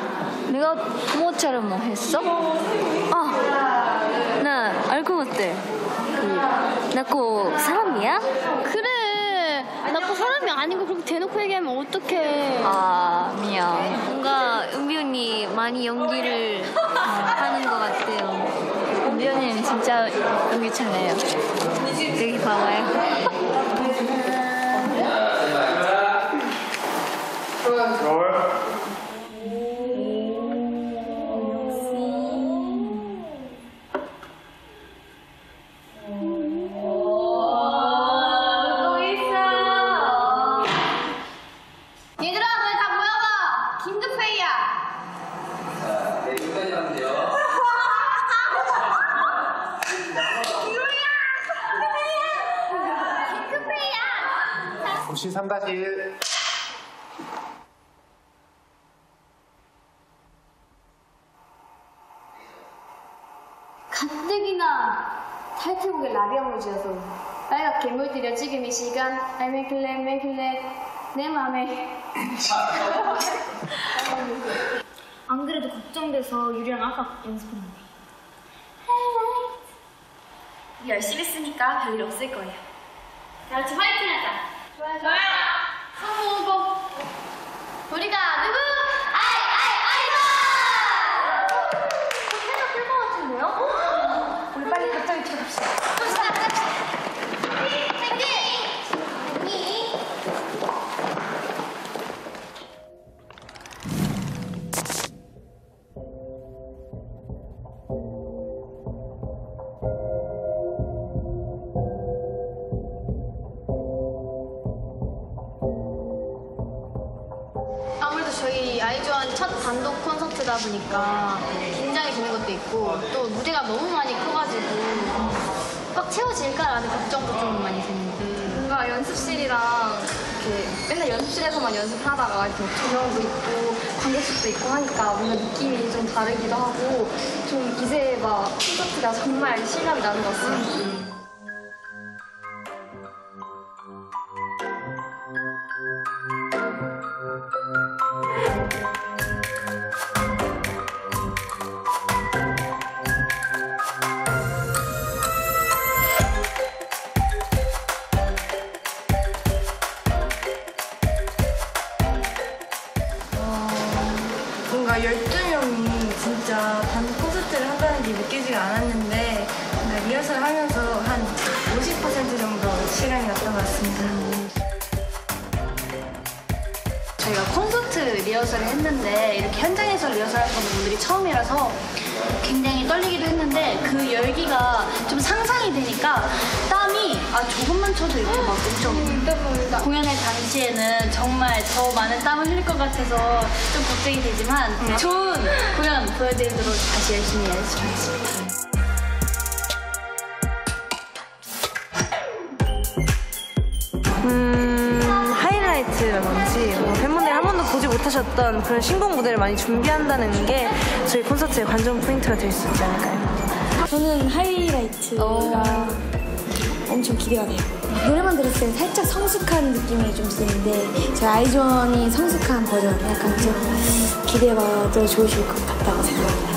[SPEAKER 3] 내가 모처럼 뭐 했어? 아, 나 알고 못해. 그, 나고 사람이야?
[SPEAKER 11] 그래. 나고 사람이 아닌 거 그렇게 대놓고 얘기하면 어떡해.
[SPEAKER 3] 아, 미안. 뭔가 은비 언니 많이 연기를 하는 것 같아요. 은비 언니는 진짜 연기 잘해요. 여기 봐봐요.
[SPEAKER 11] 얘들아, 왜 다 모여봐. 긴급회의야.
[SPEAKER 4] 자, 네, 여기까지 하면 돼요.
[SPEAKER 20] 고시 삼 다시 일.
[SPEAKER 11] 가뜩이나 타이틀곡에 라비앙을 지어서 빨갛게 물들여 지금 이 시간 알맹클레 맹클레 내 맘에
[SPEAKER 16] 안 그래도 걱정돼서 유리랑 아까 연습했는데.
[SPEAKER 8] 열심히 쓰니까 별일 없을 거예요.
[SPEAKER 11] 다 같이 화이팅 하자. 좋아요. 좋아요. 성우 후보. 우리가 누구? 아이 아이 아이다. 해가 뜰 것 같은데요? 우리 빨리 갑자기 쳐봅시다. 갑시다. 갑시다. 화이팅! 언니. 아무래도 저희 아이즈원 첫 단독 콘서트다 보니까 긴장이 되는 것도 있고 또 무대가 너무 많이 커가지고 꽉 채워질까라는 걱정도 좀 많이 드는데
[SPEAKER 8] 뭔가 연습실이랑 이렇게 맨날 연습실에서만 연습하다가 이렇게 조명도 있고 관객석도 있고 하니까 뭔가 느낌이 좀 다르기도 하고 좀 이제 막 콘서트가 정말 실감이 나는 것 같습니다.
[SPEAKER 5] 뭔가 열두 명이 진짜 단독 콘서트를 한다는 게 느끼지가 않았는데 뭔가 리허설 하면서 한 오십 퍼센트 정도 시간이 났던 것 같습니다.
[SPEAKER 11] 저희가 콘서트 리허설을 했는데 이렇게 현장에서 리허설하는 분들이 처음이라서 굉장히 떨리기도 했는데 그 열기가 좀 상상이 되니까 땀이 아 조금만 쳐도 이렇게 막 엄청 공연할 당시에는 정말 더 많은 땀을 흘릴 것 같아서 좀 걱정이 되지만 좋은 공연 보여드리도록 다시 열심히 연습하겠습니다.
[SPEAKER 15] 음, 하이라이트라든지 뭐 팬분들이 한 번도 보지 못하셨던 그런 신곡 무대를 많이 준비한다는 게 저희 콘서트의 관전 포인트가 될 수 있지 않을까요?
[SPEAKER 16] 저는 하이라이트가 엄청 기대가 돼요. 노래만 들었을 땐 살짝 성숙한 느낌이 좀 드는데 저희 아이즈원이 성숙한 버전 약간 좀 기대해봐도 좋으실 것 같다고 생각합니다.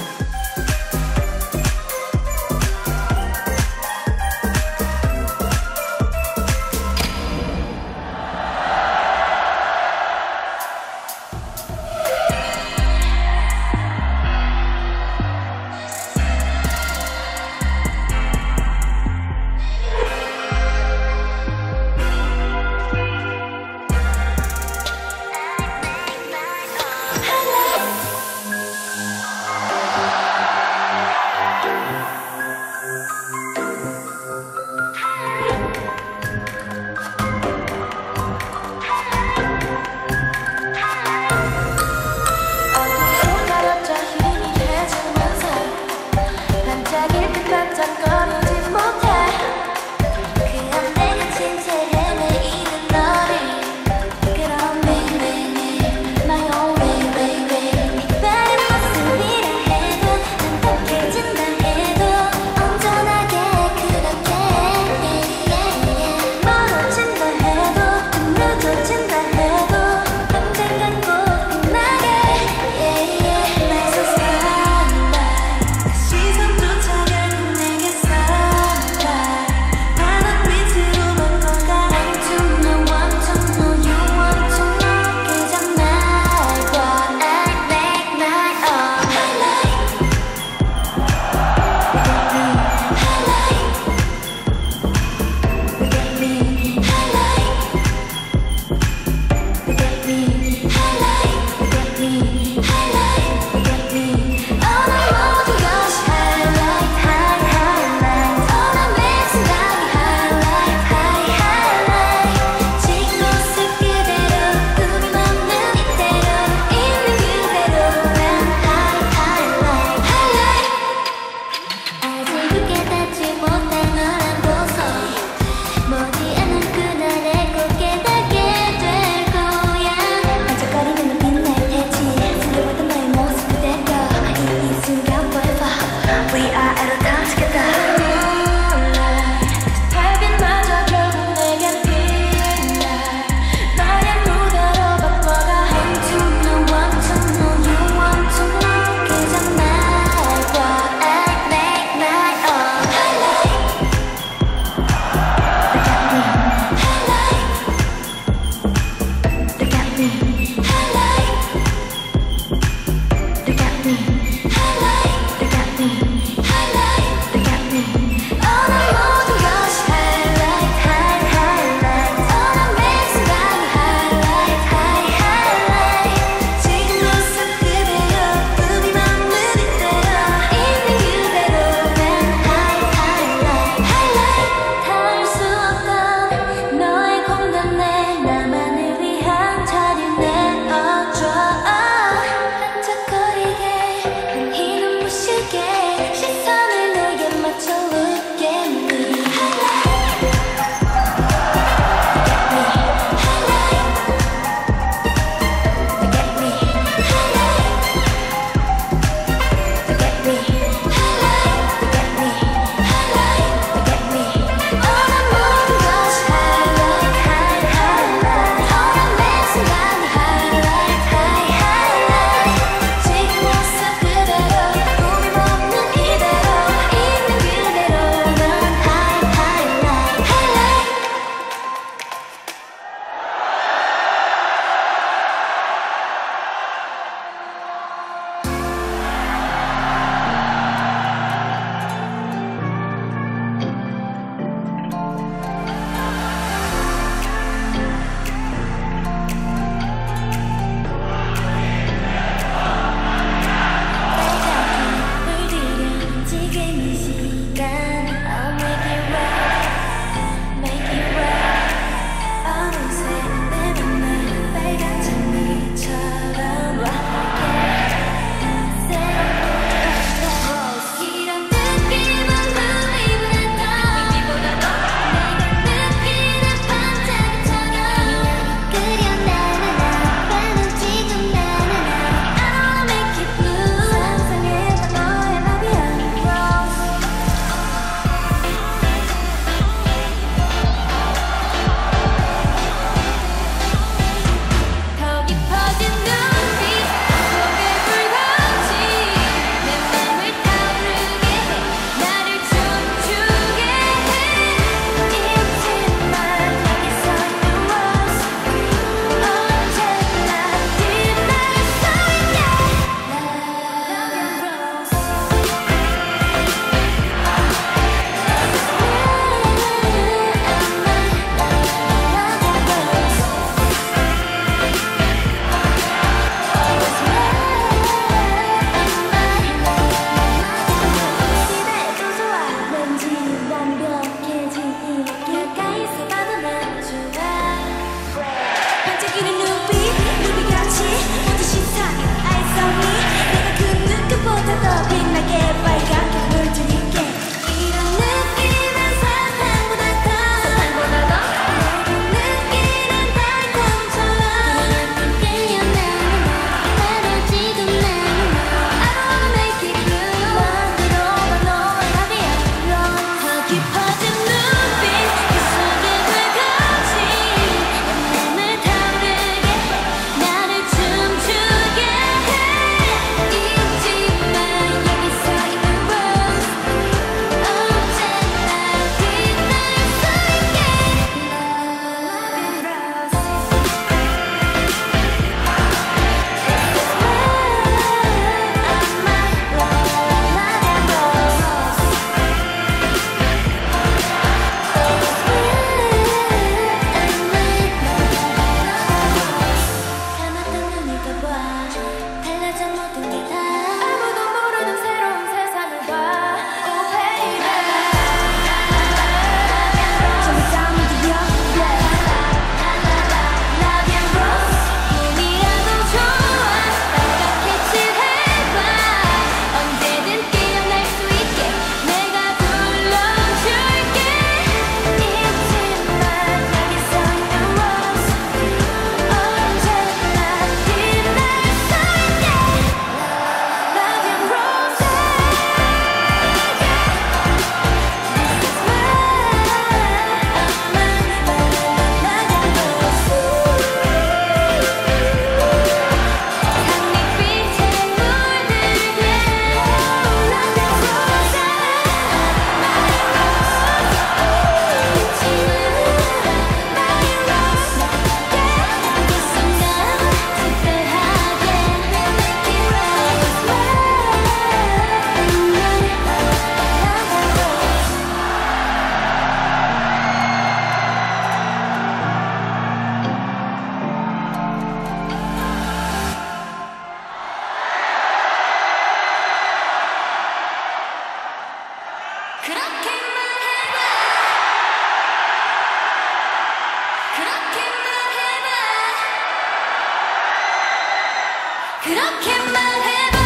[SPEAKER 3] 그렇게 말해봐.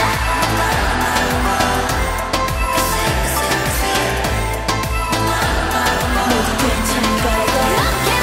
[SPEAKER 3] 모두 괜찮은 거라고. 그렇게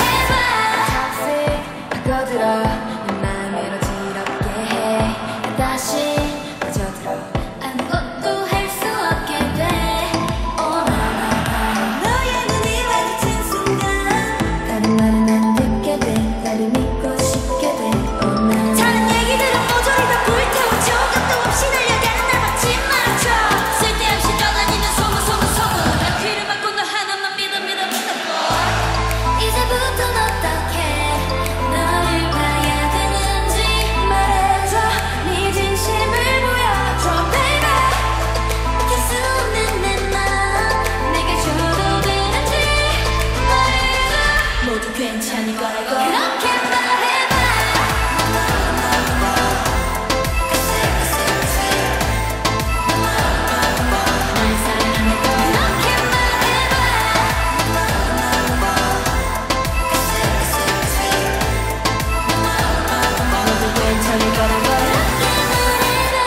[SPEAKER 3] 말해봐. 파고들어 내 맘을 어지럽게 해. 다시 빠져들어 아무것도 할 수 없게 돼. Oh na na na. 너의 눈이 마주친 순간 다른 말은 안 듣게 돼. 나를 믿고 싶게 돼. Oh na na. 다른 얘기들은 모조리 다 불태우죠. 값도 없이 달려가는 날 막지 말아줘. 쓸데없이 떠다니는 소문 소문 소문. 나 귀를 막고 너 하나만 믿어 믿어 믿어. 이제부턴 어떻게 너를 봐야 되는지 말해줘. 네 진심을 보여줘 baby. 막힐 수 없는 내 맘 내게 줘도 되는지 말해줘. 모두 괜찮을 거라고. 그렇게 말해봐. 날 사랑한다고. 그렇게 말해봐. 모두 괜찮을 거라고. 그렇게 말해봐.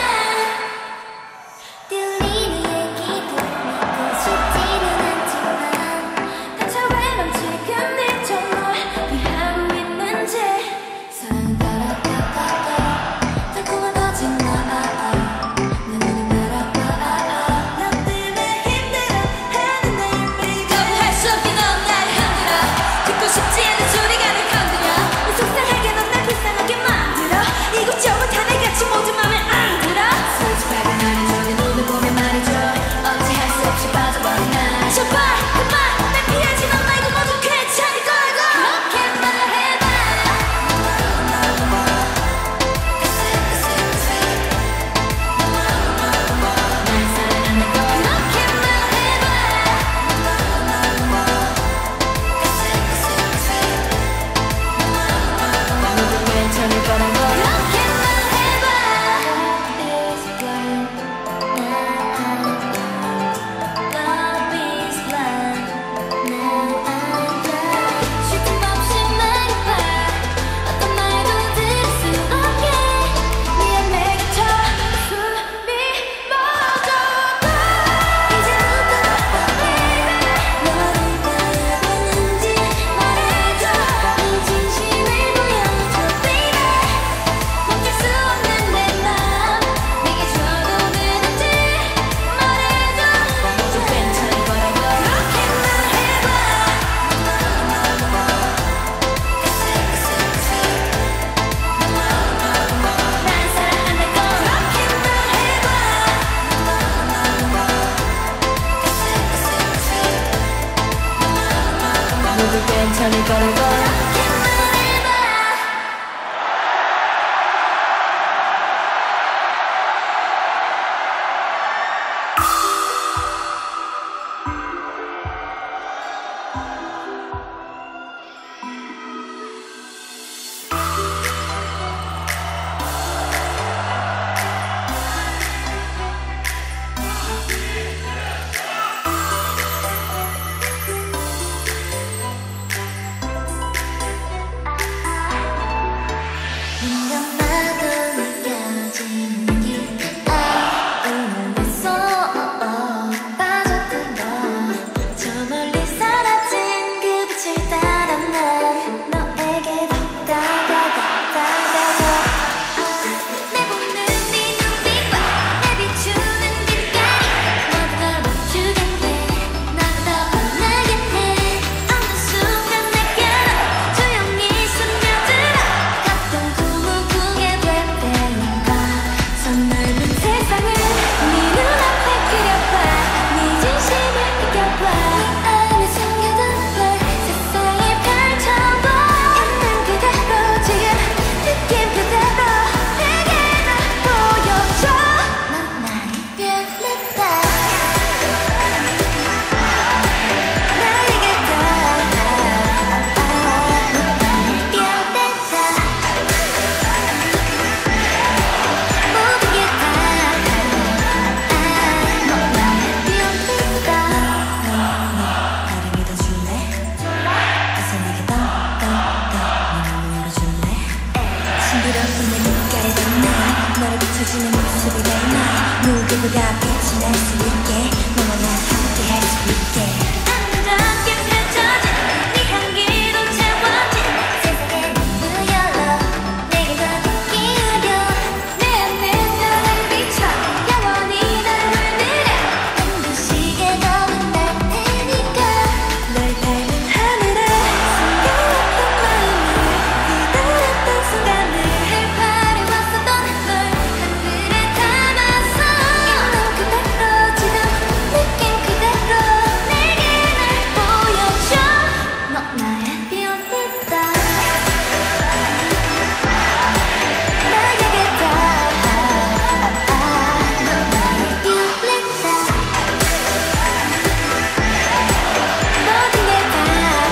[SPEAKER 3] 들리는 얘기도 믿고 싶지는 않지만 대체 왜 넌 지금 내적 널 이해하고 있는지. 사랑은 따라따따따 달콤한 거짓말. 내 눈을 바라봐. 너 때문에 힘들어하는 날 baby. 거부할 수 없게 넌 나를 흔들어. 듣고 싶지 않은 소리가 날 건드려. 내 속상하게 넌 날 불쌍하게 만들어. 이곳저곳 다 내같이 모두 맘에 안 들어. 솔직하게 말해줘. 내 눈을 보며 말해줘. 어찌할 수 없이 빠져버린 날 제발 그만 날 피하지. 넌 말고 모두 괜찮을 거라고. 그렇게 말해봐. 날 사랑한다고. 그렇게 말해봐. 모두 괜찮을 거라고. 그렇게 말해봐. Love is blind. Love is blind. Now I'm blind. 쉴 틈 없이 말해봐. 어떤 말도 들을 수 없게 미안 내 곁에 숨이 멎어가. 이제부터 어떻게 너를 봐야 되는지 말해줘. 네 진심을 보여줘 baby. 멈출 수 없는 내 맘 내게 줘도 되는지 말해줘. 모두 괜찮을 거라고. 그렇게 말해봐. 날 사랑한다고. 그렇게 말해봐. 모두 괜찮을 거라고. 그렇게 말해봐. 부드러운 내 눈가를 닿는 너를 비춰주는 모습이 매일 날 누구보다 빛이 날 수 있게 너와 나 함께 할 수 있게 아름답게 펼쳐진 네 향기로 채워진 세상에 무열로 내게 더 기울여 내 안에 너를 비춰 영원히 널 물들여 눈부시게 너는 날 테니까 널 닮은 하늘에 숨겨왔던 마음이 기다렸던 순간을 바래왔었던 널 하늘에 담았어 넌 그대로 지금 느낀 그대로 내게 날 보여줘 너 나의 비올리다 나에게 다 너 나의 비올리다 모든 게 다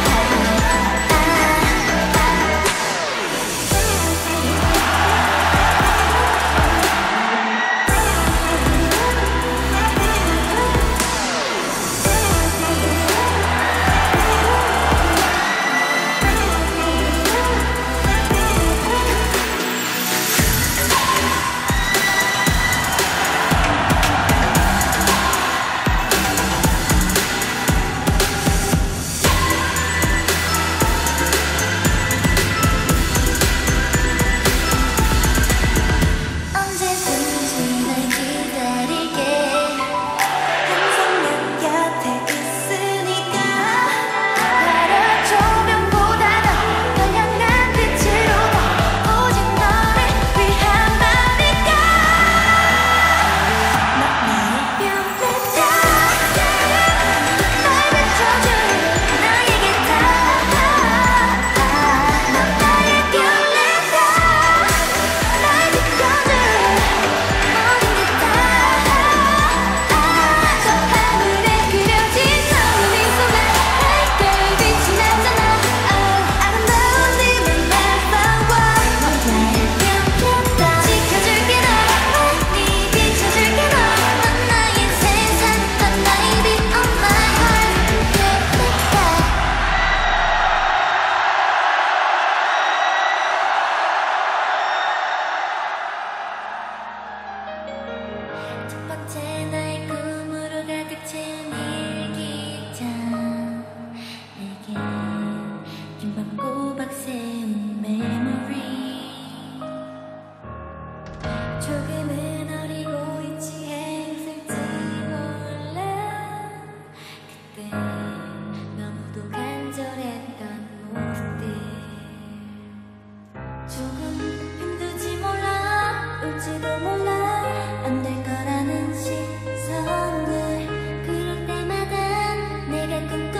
[SPEAKER 3] 언제든지 날 기다릴게 항상 난 곁에 있으니까 나를 조명보다 더 널 향한 빛으로 더 오직 너를 위한 밤이니까 너 나의 별이다 날 비춰준 나에게 다 너 나의 별이다 날 지켜줄 모든 게 다 저 하늘에 그려진 너의 미소가 밝게 빛이 나잖아 아름다운 네맘 나서워 너 나의 별이다 지켜줄게 널 많이 비춰줄게 널넌 나의 세상 넌 나의 빛 on my heart 별이다 첫 번째 나의 꿈으로 가득 채운 일기장 내게 긴 밤 꼬박 세운 메모리 조금은 어리고 유치했을지 몰라 그때 너무도 간절했던 모습들 조금 힘들지 몰라 울지도 몰라 안 될 거라는 시선들 그럴 때마다 내가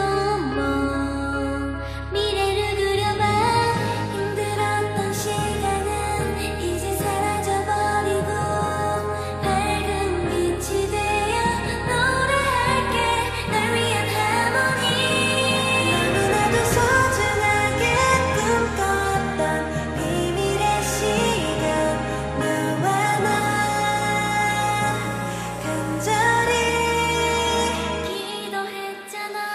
[SPEAKER 3] 꿈꿔 미래를 그려봐 힘들었던 시간은 이제 사라져버리고 밝은 빛이 되어 노래할게 날 위한 하모니 너무나도 소중하게 꿈꿨던 비밀의 시간 너와 나 간절히 기도했잖아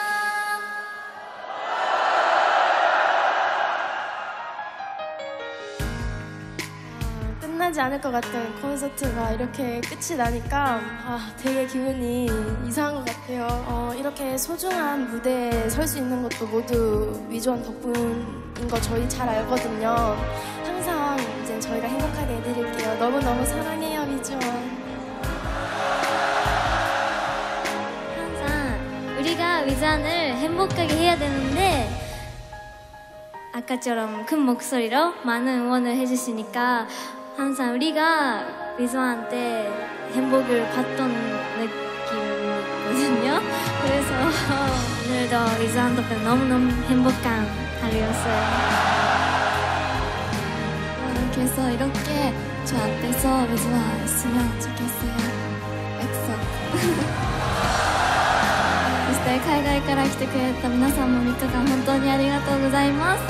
[SPEAKER 9] 끝나지 않을 것 같은 콘서트가 이렇게 끝이 나니까 아, 되게 기분이 이상한 것 같아요. 어, 이렇게 소중한 무대에 설 수 있는 것도 모두 위즈원 덕분인 거 저희 잘 알거든요. 항상 이제 저희가 행복하게 해드릴게요. 너무너무 사랑해요, 위즈원.
[SPEAKER 3] 항상 우리가 위즈원을 행복하게 해야 되는데 아까처럼 큰 목소리로 많은 응원을 해주시니까 항상 우리가 위즈원한테 행복을 받던 느낌이거든요. 그래서 오늘도 위즈원 덕분에 너무너무 행복한 하루였어요.
[SPEAKER 2] 그래서 이렇게 저 앞에서 위즈원 있으면 좋겠어요. 약속. そして海外から来てくれた皆さんもみっかかん本当にありがとうございます。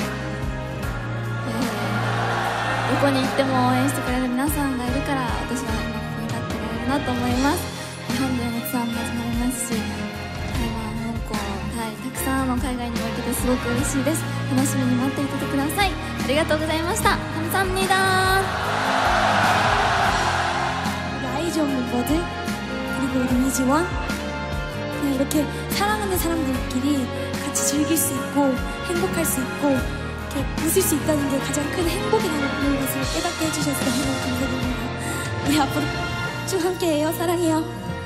[SPEAKER 2] どこに行っても応援してくれる皆さんがいるから私は今ここに立ってられるなと思います。本土へのツアーも始まりますし、台湾、香港、タイ、たくさんの海外にも行けてすごく嬉しいです。楽しみに待っていてください。ありがとうございました。감사합니다。 멤버들 그리고 우리 위즈원 그냥 이렇게 사랑하는 사람들끼리 같이 즐길 수 있고 행복할 수 있고 이렇게 웃을 수 있다는 게 가장 큰 행복이라는 것을 깨닫게 해주셔서 너무 감사드립니다. 우리 앞으로 쭉 함께해요. 사랑해요.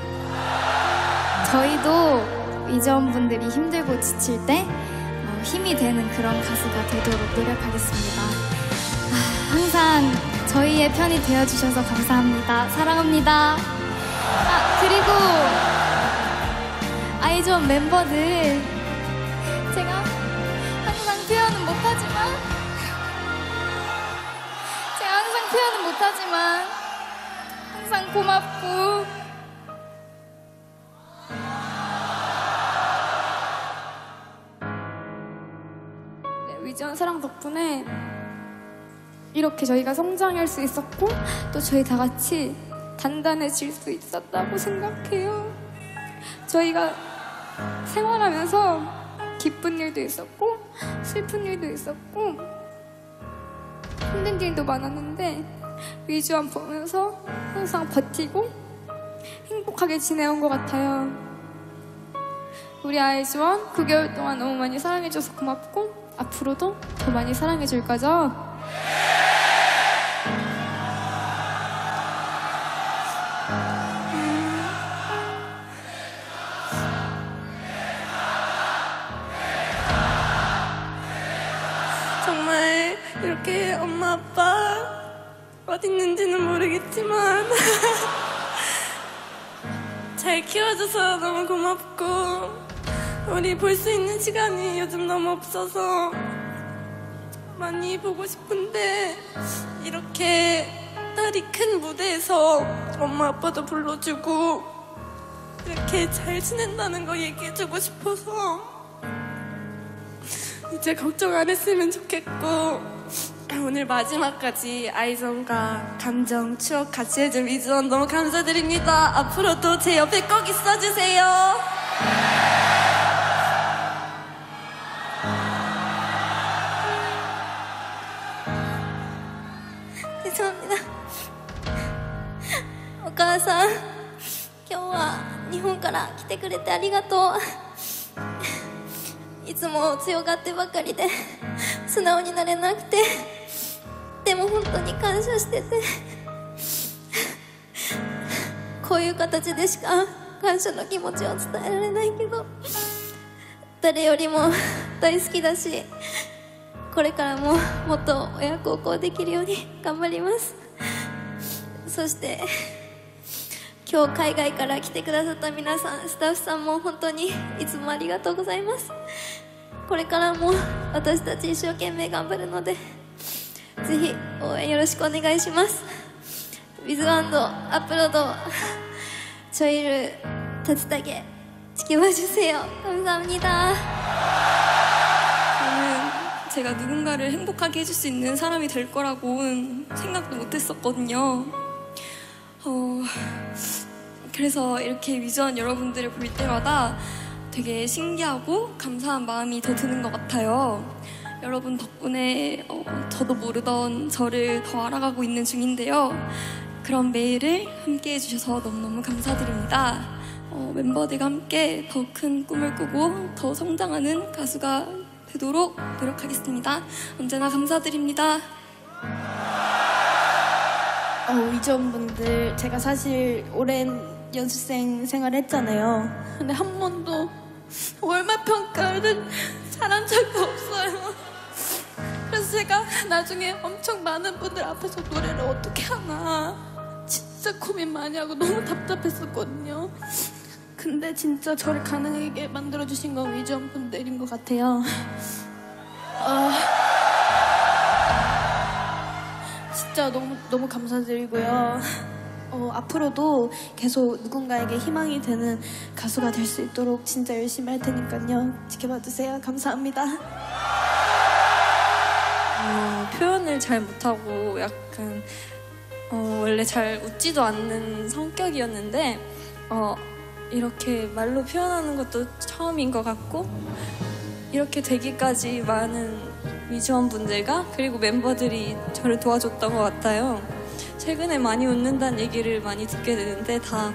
[SPEAKER 2] 저희도 위즈원분들이 힘들고 지칠 때 어, 힘이 되는 그런 가수가 되도록 노력하겠습니다. 아, 항상 저희의 편이 되어주셔서 감사합니다. 사랑합니다. 아, 그리고 아이즈원 멤버들 제가 항상 표현은 못하지만 제가 항상 표현은 못하지만 항상 고맙고 네, 위즈원 사랑 덕분에 이렇게 저희가 성장할 수 있었고 또 저희 다 같이 단단해질 수 있었다고 생각해요. 저희가 생활하면서 기쁜 일도 있었고 슬픈 일도 있었고 힘든 일도 많았는데 위즈원 보면서 항상 버티고 행복하게 지내온 것 같아요. 우리 아이즈원 구 개월 동안 너무 많이 사랑해줘서 고맙고 앞으로도 더 많이 사랑해줄 거죠?
[SPEAKER 20] 정말 이렇게 엄마 아빠 어디 있는지는 모르겠지만 잘 키워줘서 너무 고맙고 우리 볼 수 있는 시간이 요즘 너무 없어서 많이 보고 싶은데 이렇게 딸이 큰 무대에서 엄마 아빠도 불러주고 이렇게 잘 지낸다는 거 얘기해주고 싶어서 이제 걱정 안 했으면 좋겠고 오늘 마지막까지 아이즈원과 감정, 추억 같이 해준 위즈원 너무 감사드립니다. 앞으로도 제 옆에 꼭 있어주세요.
[SPEAKER 3] 죄송합니다. お母さん、今日は日本から来てくれてありがとう。いつも強がってばかりで素直になれなくて、でも本当に感謝してて、こういう形でしか感謝の気持ちを伝えられないけど、誰よりも大好きだし、これからももっと親孝行できるように頑張ります。そして今日海外から来てくださった皆さん、スタッフさんも本当にいつもありがとうございます。これからも私たち一生懸命頑張るので、ぜひ応援よろしくお願いします。위즈원도 앞으로도 저희를 따뜻하게 지켜봐주세요. 감사합니다.
[SPEAKER 20] 저는 제가 누군가를 행복하게 해줄 수 있는 사람이 될 거라고는 생각도 못했었거든요. 어, 그래서 이렇게 위즈원 여러분들을 볼 때마다 되게 신기하고 감사한 마음이 더 드는 것 같아요. 여러분 덕분에 어, 저도 모르던 저를 더 알아가고 있는 중인데요. 그런 매일을 함께 해주셔서 너무너무 감사드립니다. 어, 멤버들과 함께 더 큰 꿈을 꾸고 더 성장하는 가수가 되도록 노력하겠습니다. 언제나 감사드립니다.
[SPEAKER 16] 어, 위즈원분들, 제가 사실 오랜 연습생 생활을 했잖아요. 근데 한 번도 월말평가를 잘한 적이 없어요. 그래서 제가 나중에 엄청 많은 분들 앞에서 노래를 어떻게 하나 진짜 고민 많이 하고 너무 답답했었거든요. 근데 진짜 저를 가능하게 만들어주신 건 위즈원분들인 것 같아요. 어, 진짜 너무 너무 감사드리고요. 어, 앞으로도 계속 누군가에게 희망이 되는 가수가 될 수 있도록 진짜 열심히 할 테니까요. 지켜봐주세요. 감사합니다.
[SPEAKER 20] 어, 표현을 잘 못하고 약간 어, 원래 잘 웃지도 않는 성격이었는데 어, 이렇게 말로 표현하는 것도 처음인 것 같고 이렇게 되기까지 많은 위즈원 분들과 그리고 멤버들이 저를 도와줬던 것 같아요. 최근에 많이 웃는다는 얘기를 많이 듣게 되는데 다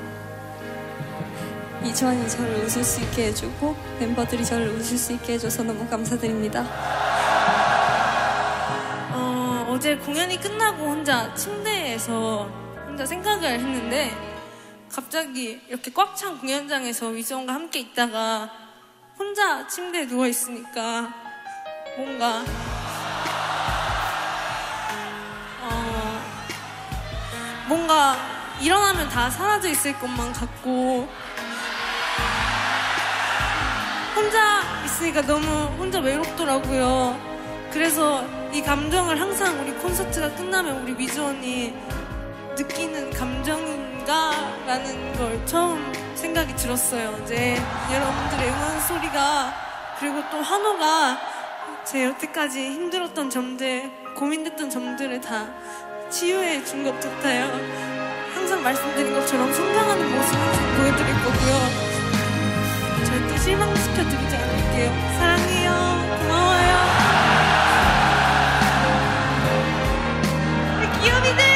[SPEAKER 20] 이주환이 저를 웃을 수 있게 해주고 멤버들이 저를 웃을 수 있게 해줘서 너무 감사드립니다.
[SPEAKER 21] 어, 어제 공연이 끝나고 혼자 침대에서 혼자 생각을 했는데 갑자기 이렇게 꽉 찬 공연장에서 위즈원과 함께 있다가 혼자 침대에 누워있으니까 뭔가 어, 뭔가 일어나면 다 사라져 있을 것만 같고 혼자 있으니까 너무 혼자 외롭더라고요. 그래서 이 감정을 항상 우리 콘서트가 끝나면 우리 위즈원이 느끼는 감정인가? 라는 걸 처음 생각이 들었어요. 이제 여러분들의 응원 소리가 그리고 또 환호가 제 여태까지 힘들었던 점들, 고민됐던 점들을 다 치유해 준 것 같아요. 항상 말씀드린 것처럼 성장하는 모습 항상 보여드릴 거고요. 절대 실망시켜드리지 않을게요. 사랑해요. 고마워요. 우리 귀요미들!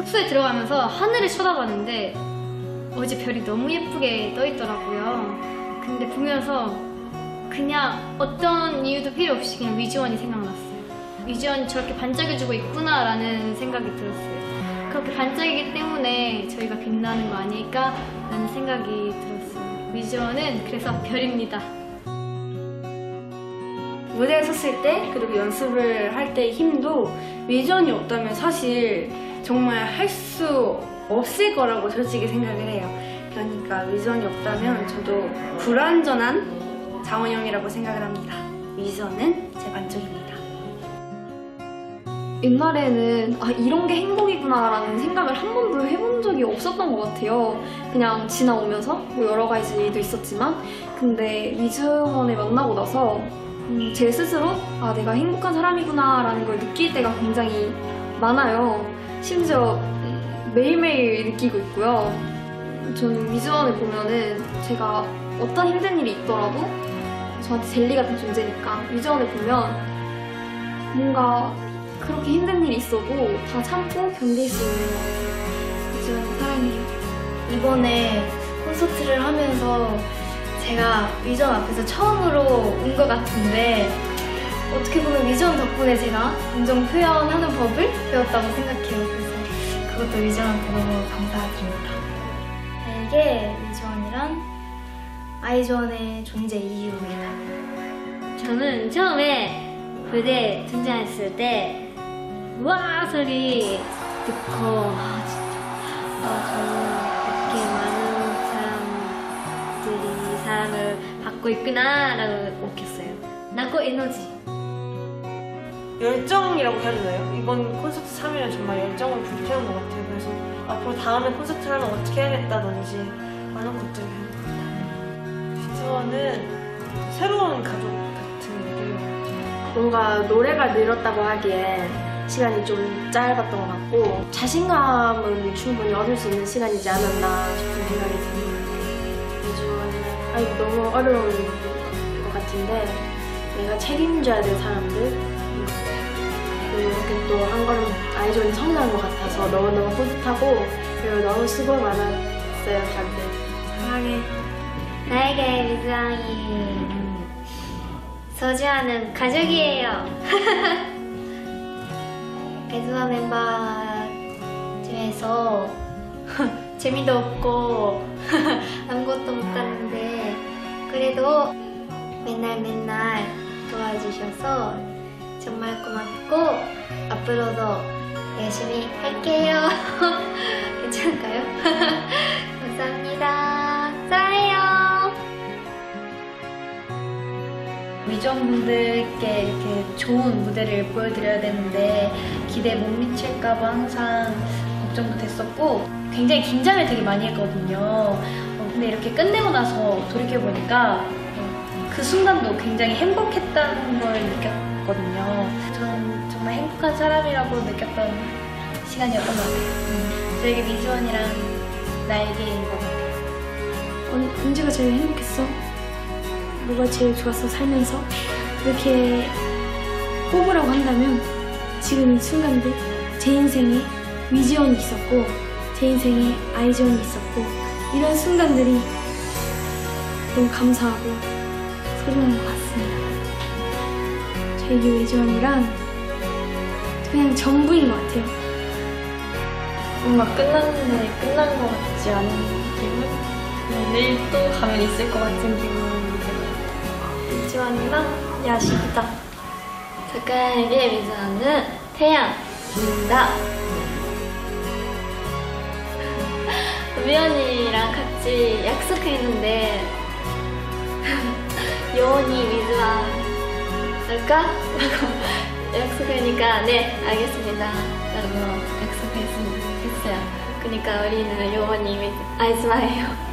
[SPEAKER 1] 숙소에 들어가면서 하늘을 쳐다봤는데 어제 별이 너무 예쁘게 떠 있더라고요. 근데 보면서 그냥 어떤 이유도 필요 없이 그냥 위지원이 생각났어요. 위지원이 저렇게 반짝여주고 있구나 라는 생각이 들었어요. 그렇게 반짝이기 때문에 저희가 빛나는 거 아닐까 라는 생각이 들었어요. 위지원은 그래서 별입니다.
[SPEAKER 16] 무대에 섰을 때 그리고 연습을 할 때 힘도 위지원이 없다면 사실 정말 할 수 없을 거라고 솔직히 생각을 해요. 그러니까 위지원이 없다면 저도 불완전한 장원 형이라고 생각을 합니다. 위지원은 제 반쪽입니다.
[SPEAKER 8] 옛날에는 아 이런 게 행복이구나 라는 생각을 한 번도 해본 적이 없었던 것 같아요. 그냥 지나오면서 뭐 여러 가지 일도 있었지만 근데 위즈원을 만나고 나서 음, 제 스스로 아 내가 행복한 사람이구나 라는 걸 느낄 때가 굉장히 많아요. 심지어 매일매일 느끼고 있고요. 저는 위즈원을 보면은 제가 어떤 힘든 일이 있더라도 저한테 젤리 같은 존재니까 위즈원을 보면 뭔가 그렇게 힘든 일이 있어도 다 참고 견딜 수 있는 것 같아요. 위즈원 사랑해요.
[SPEAKER 5] 이번에 콘서트를 하면서 제가 위즈원 앞에서 처음으로 온 것 같은데 어떻게 보면 위즈원 덕분에 제가 감정 표현하는 법을 배웠다고 생각해요. 그래서 그것도 위즈원한테 너무 감사드립니다. 이게 위즈원이란 아이즈원의 존재 이유입니다.
[SPEAKER 1] 저는 처음에 무대에 등장했을 때 와 소리 듣고 아 진짜 아 저는 이렇게 많은 사람들이 사랑을 받고 있구나 라고 느꼈어요. 나고 에너지
[SPEAKER 15] 열정이라고 해야 되나요? 이번 콘서트 삼 일은 정말 열정을 불태운 것 같아요. 그래서 앞으로 다음에 콘서트를 하면 어떻게 해야겠다든지 많은 것들을 해요. 위즈원은 새로운 가족 같은 느낌.
[SPEAKER 9] 뭔가 노래가 늘었다고 하기엔 시간이 좀 짧았던 것 같고 자신감은 충분히 얻을 수 있는 시간이지 않았나 싶은 생각이 드는 것 같아요. 위즈원은 아니 너무 어려운 것 같은데 내가 책임져야 될 사람들 그리고 이렇게 또 한 걸음 아이즈원이 성장한 것 같아서 너무너무 뿌듯하고 그리고 너무 수고 많았어요 다들.
[SPEAKER 1] 사랑해. 나에게 위즈원이 소중한 가족이에요. 위즈원 멤버 중에서 재미도 없고 아무것도 못하는데 그래도 맨날 맨날 도와주셔서 정말 고맙고 앞으로도 열심히 할게요. 괜찮을까요? 감사합니다. 사랑해요.
[SPEAKER 5] 위즈원분들께 이렇게 좋은 무대를 보여드려야 되는데 기대에 못 미칠까봐 항상 걱정도 됐었고 굉장히 긴장을 되게 많이 했거든요. 어, 근데 이렇게 끝내고 나서 돌이켜보니까 어, 그 순간도 굉장히 행복했다는 걸 느꼈거든요. 저는 정말 행복한 사람이라고 느꼈던 시간이었던 것 같아요. 음, 저에게 위즈원이란 나에게인 것 같아요.
[SPEAKER 16] 언, 언제가 제일 행복했어? 뭐가 제일 좋았어 살면서? 이렇게 꼽으라고 한다면 지금 이 순간들 제 인생에 위즈원이 있었고 제 인생에 아이즈원이 있었고 이런 순간들이 너무 감사하고 소중한 것 같습니다. 저에게 위즈원이란 그냥 전부인 것 같아요.
[SPEAKER 5] 뭔가 끝났는데 끝난 것 같지 않은 기분? 내일 또 가면 있을 것 같은 기분.
[SPEAKER 8] 위즈원이랑 야식이다. 작가에게 위즈원은 태양입니다. 우연이랑 같이 약속했는데 영원히 위즈원 할까? 약속하니까 네 알겠습니다 라고 약속했어요. 그러니까 우리는 영원히 아이즈원이에요.